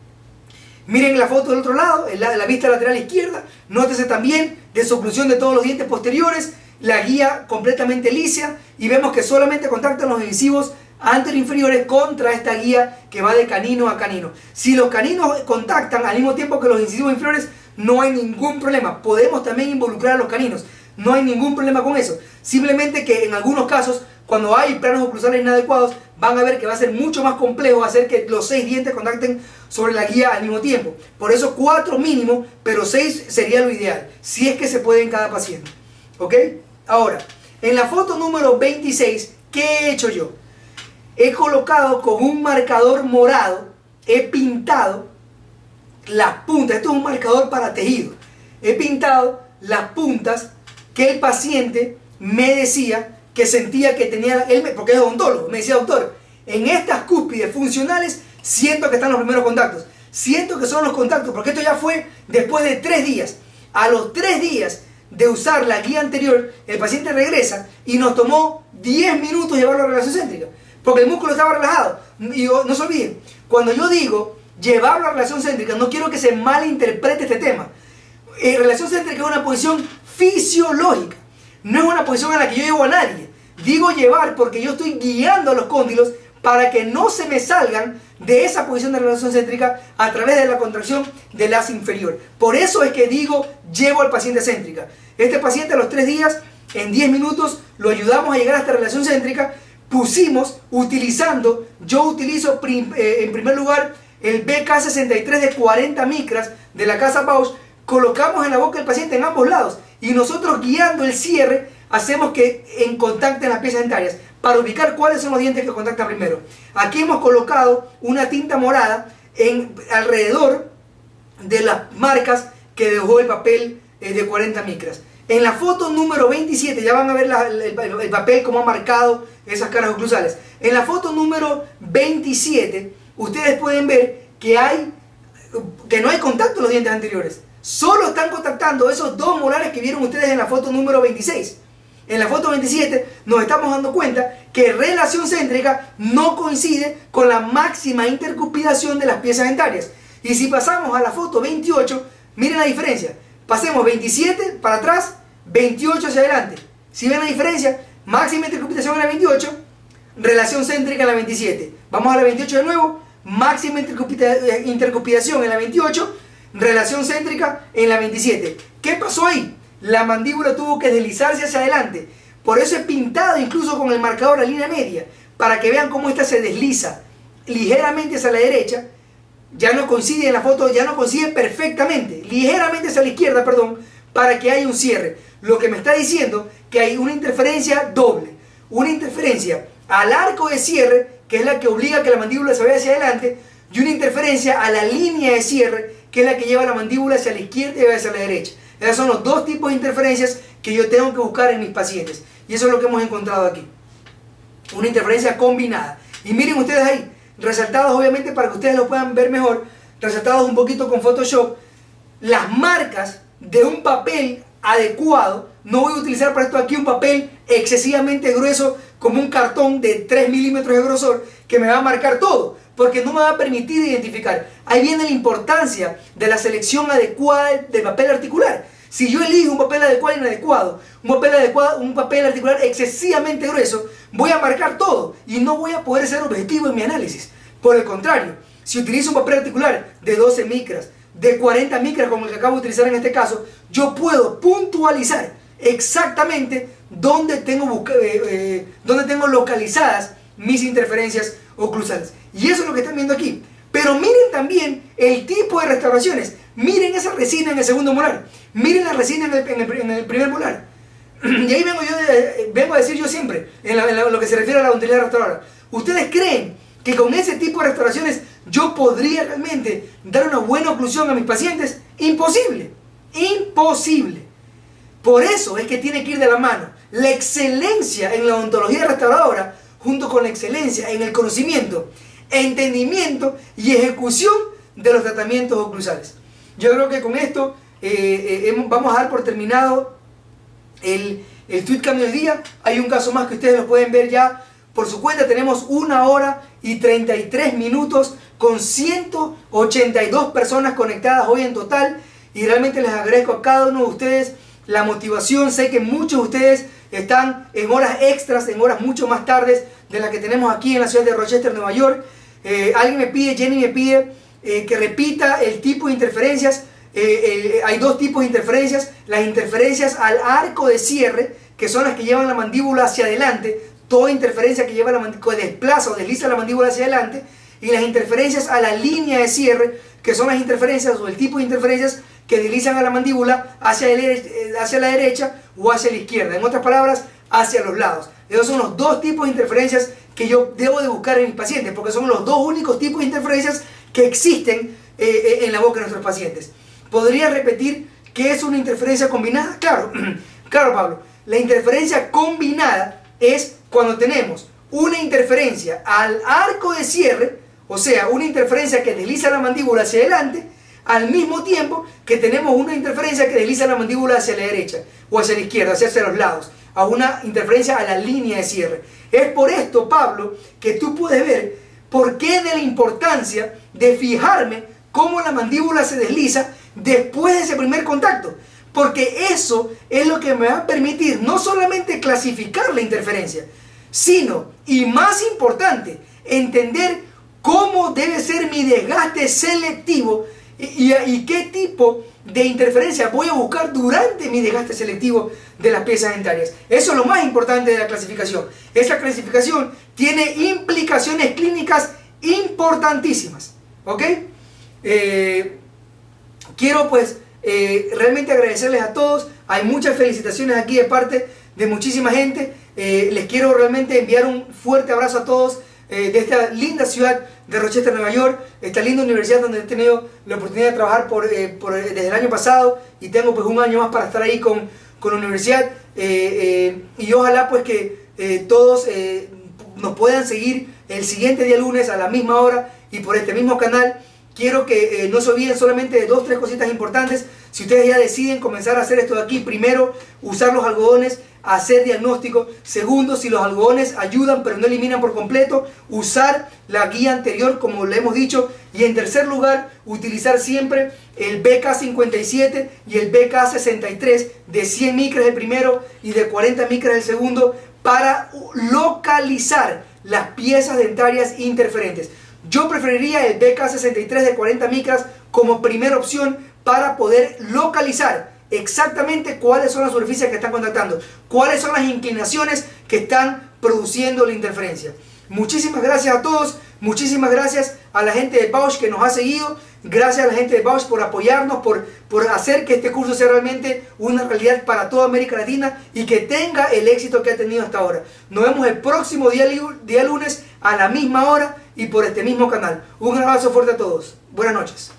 Miren la foto del otro lado, en la vista lateral izquierda, nótese también desoclusión de todos los dientes posteriores, la guía completamente lisa y vemos que solamente contactan los incisivos anteroinferiores contra esta guía que va de canino a canino. Si los caninos contactan al mismo tiempo que los incisivos inferiores, no hay ningún problema. Podemos también involucrar a los caninos. No hay ningún problema con eso. Simplemente que en algunos casos, cuando hay planos oclusales inadecuados, van a ver que va a ser mucho más complejo hacer que los 6 dientes contacten sobre la guía al mismo tiempo. Por eso 4 mínimo, pero 6 sería lo ideal, si es que se puede en cada paciente. ¿Ok? Ahora, en la foto número 26, ¿qué he hecho yo? He colocado con un marcador morado, he pintado las puntas. Esto es un marcador para tejido. He pintado las puntas que el paciente me decía que sentía que tenía, porque es odontólogo, me decía: doctor, en estas cúspides funcionales siento que están los primeros contactos. Siento que son los contactos, porque esto ya fue después de 3 días. A los 3 días de usar la guía anterior, el paciente regresa y nos tomó 10 minutos llevarlo a relación céntrica, porque el músculo estaba relajado. Y no se olviden, cuando yo digo llevarlo a relación céntrica. No quiero que se malinterprete este tema. Relación céntrica es una posición fisiológica, no es una posición en la que yo llevo a nadie. Digo llevar porque yo estoy guiando a los cóndilos para que no se me salgan de esa posición de relación céntrica a través de la contracción del as inferior. Por eso es que digo llevo al paciente céntrica. Este paciente a los 3 días, en 10 minutos, lo ayudamos a llegar a esta relación céntrica. Pusimos, yo utilizo en primer lugar el BK63 de 40 micras de la casa Bausch. Colocamos en la boca del paciente en ambos lados y nosotros guiando el cierre hacemos que contacten las piezas dentarias para ubicar cuáles son los dientes que contactan primero. Aquí hemos colocado una tinta morada alrededor de las marcas que dejó el papel de 40 micras. En la foto número 27 ya van a ver el papel cómo ha marcado esas caras oclusales. En la foto número 27 ustedes pueden ver que no hay contacto en los dientes anteriores. Solo están contactando esos 2 molares que vieron ustedes en la foto número 26. En la foto 27 nos estamos dando cuenta que relación céntrica no coincide con la máxima intercupidación de las piezas dentarias. Y si pasamos a la foto 28, miren la diferencia. Pasemos 27 para atrás, 28 hacia adelante. Si ven la diferencia, máxima intercupidación en la 28, relación céntrica en la 27. Vamos a la 28 de nuevo, máxima intercupidación en la 28, relación céntrica en la 27. ¿Qué pasó ahí? La mandíbula tuvo que deslizarse hacia adelante. Por eso he pintado incluso con el marcador la línea media, para que vean cómo esta se desliza ligeramente hacia la derecha. Ya no coincide en la foto, ya no coincide perfectamente, ligeramente hacia la izquierda, perdón, para que haya un cierre. Lo que me está diciendo que hay una interferencia doble, una interferencia al arco de cierre, que es la que obliga a que la mandíbula se vaya hacia adelante, y una interferencia a la línea de cierre, que es la que lleva la mandíbula hacia la izquierda y hacia la derecha. Esos son los 2 tipos de interferencias que yo tengo que buscar en mis pacientes. Y eso es lo que hemos encontrado aquí. Una interferencia combinada. Y miren ustedes ahí, resaltados obviamente para que ustedes lo puedan ver mejor, resaltados un poquito con Photoshop, las marcas de un papel adecuado. No voy a utilizar para esto aquí un papel excesivamente grueso como un cartón de 3 milímetros de grosor que me va a marcar todo, porque no me va a permitir identificar. Ahí viene la importancia de la selección adecuada del papel articular. Si yo elijo un papel adecuado e inadecuado, un papel articular excesivamente grueso, voy a marcar todo y no voy a poder ser objetivo en mi análisis. Por el contrario, si utilizo un papel articular de 12 micras, de 40 micras como el que acabo de utilizar en este caso, yo puedo puntualizar exactamente dónde tengo localizadas mis interferencias oclusales. Y eso es lo que están viendo aquí. Pero miren también el tipo de restauraciones. Miren esa resina en el segundo molar. Miren la resina en el primer molar. Y ahí vengo a decir yo siempre, en lo que se refiere a la odontología restauradora. ¿Ustedes creen que con ese tipo de restauraciones yo podría realmente dar una buena oclusión a mis pacientes? Imposible. Imposible. Por eso es que tiene que ir de la mano la excelencia en la odontología restauradora junto con la excelencia en el conocimiento, entendimiento y ejecución de los tratamientos oclusales. Yo creo que con esto vamos a dar por terminado el tweet cambio del día. Hay un caso más que ustedes lo pueden ver ya por su cuenta. Tenemos 1 hora y 33 minutos con 182 personas conectadas hoy en total, y realmente les agradezco a cada uno de ustedes la motivación. Sé que muchos de ustedes están en horas extras, en horas mucho más tardes de las que tenemos aquí en la ciudad de Rochester, Nueva York. Jenny me pide que repita el tipo de interferencias. Hay 2 tipos de interferencias: las interferencias al arco de cierre, que son las que llevan la mandíbula hacia adelante, toda interferencia que lleva que desplaza o desliza la mandíbula hacia adelante, y las interferencias a la línea de cierre, que son las interferencias o el tipo de interferencias que deslizan a la mandíbula hacia la derecha o hacia la izquierda. En otras palabras, hacia los lados. Esos son los 2 tipos de interferencias que yo debo de buscar en mis pacientes, porque son los 2 únicos tipos de interferencias que existen en la boca de nuestros pacientes. ¿Podría repetir qué es una interferencia combinada? Claro, claro, Pablo. La interferencia combinada es cuando tenemos una interferencia al arco de cierre, o sea, una interferencia que desliza la mandíbula hacia adelante, al mismo tiempo que tenemos una interferencia que desliza la mandíbula hacia la derecha o hacia la izquierda, hacia los lados, a una interferencia a la línea de cierre. Es por esto, Pablo, que tú puedes ver por qué de la importancia de fijarme cómo la mandíbula se desliza después de ese primer contacto. Porque eso es lo que me va a permitir no solamente clasificar la interferencia, sino, y más importante, entender cómo debe ser mi desgaste selectivo y qué tipo de interferencia voy a buscar durante mi desgaste selectivo de las piezas dentarias. Eso es lo más importante de la clasificación. Esa clasificación tiene implicaciones clínicas importantísimas. ¿Ok? Quiero pues realmente agradecerles a todos. Hay muchas felicitaciones aquí de parte de muchísima gente. Les quiero realmente enviar un fuerte abrazo a todos de esta linda ciudad de Rochester, Nueva York, esta linda universidad donde he tenido la oportunidad de trabajar desde el año pasado, y tengo pues un año más para estar ahí con la universidad, y ojalá pues que todos nos puedan seguir el siguiente día lunes a la misma hora y por este mismo canal. Quiero que no se olviden solamente de 2 o 3 cositas importantes. Si ustedes ya deciden comenzar a hacer esto de aquí, primero, usar los algodones, hacer diagnóstico. Segundo, si los algodones ayudan pero no eliminan por completo, usar la guía anterior como le hemos dicho. Y en tercer lugar, utilizar siempre el BK57 y el BK63 de 100 micras el primero y de 40 micras el segundo para localizar las piezas dentarias interferentes. Yo preferiría el BK63 de 40 micras como primera opción para poder localizar exactamente cuáles son las superficies que están contactando, cuáles son las inclinaciones que están produciendo la interferencia. Muchísimas gracias a todos, muchísimas gracias a la gente de Bausch que nos ha seguido, gracias a la gente de Bausch por apoyarnos, por hacer que este curso sea realmente una realidad para toda América Latina y que tenga el éxito que ha tenido hasta ahora. Nos vemos el próximo día lunes a la misma hora y por este mismo canal. Un abrazo fuerte a todos. Buenas noches.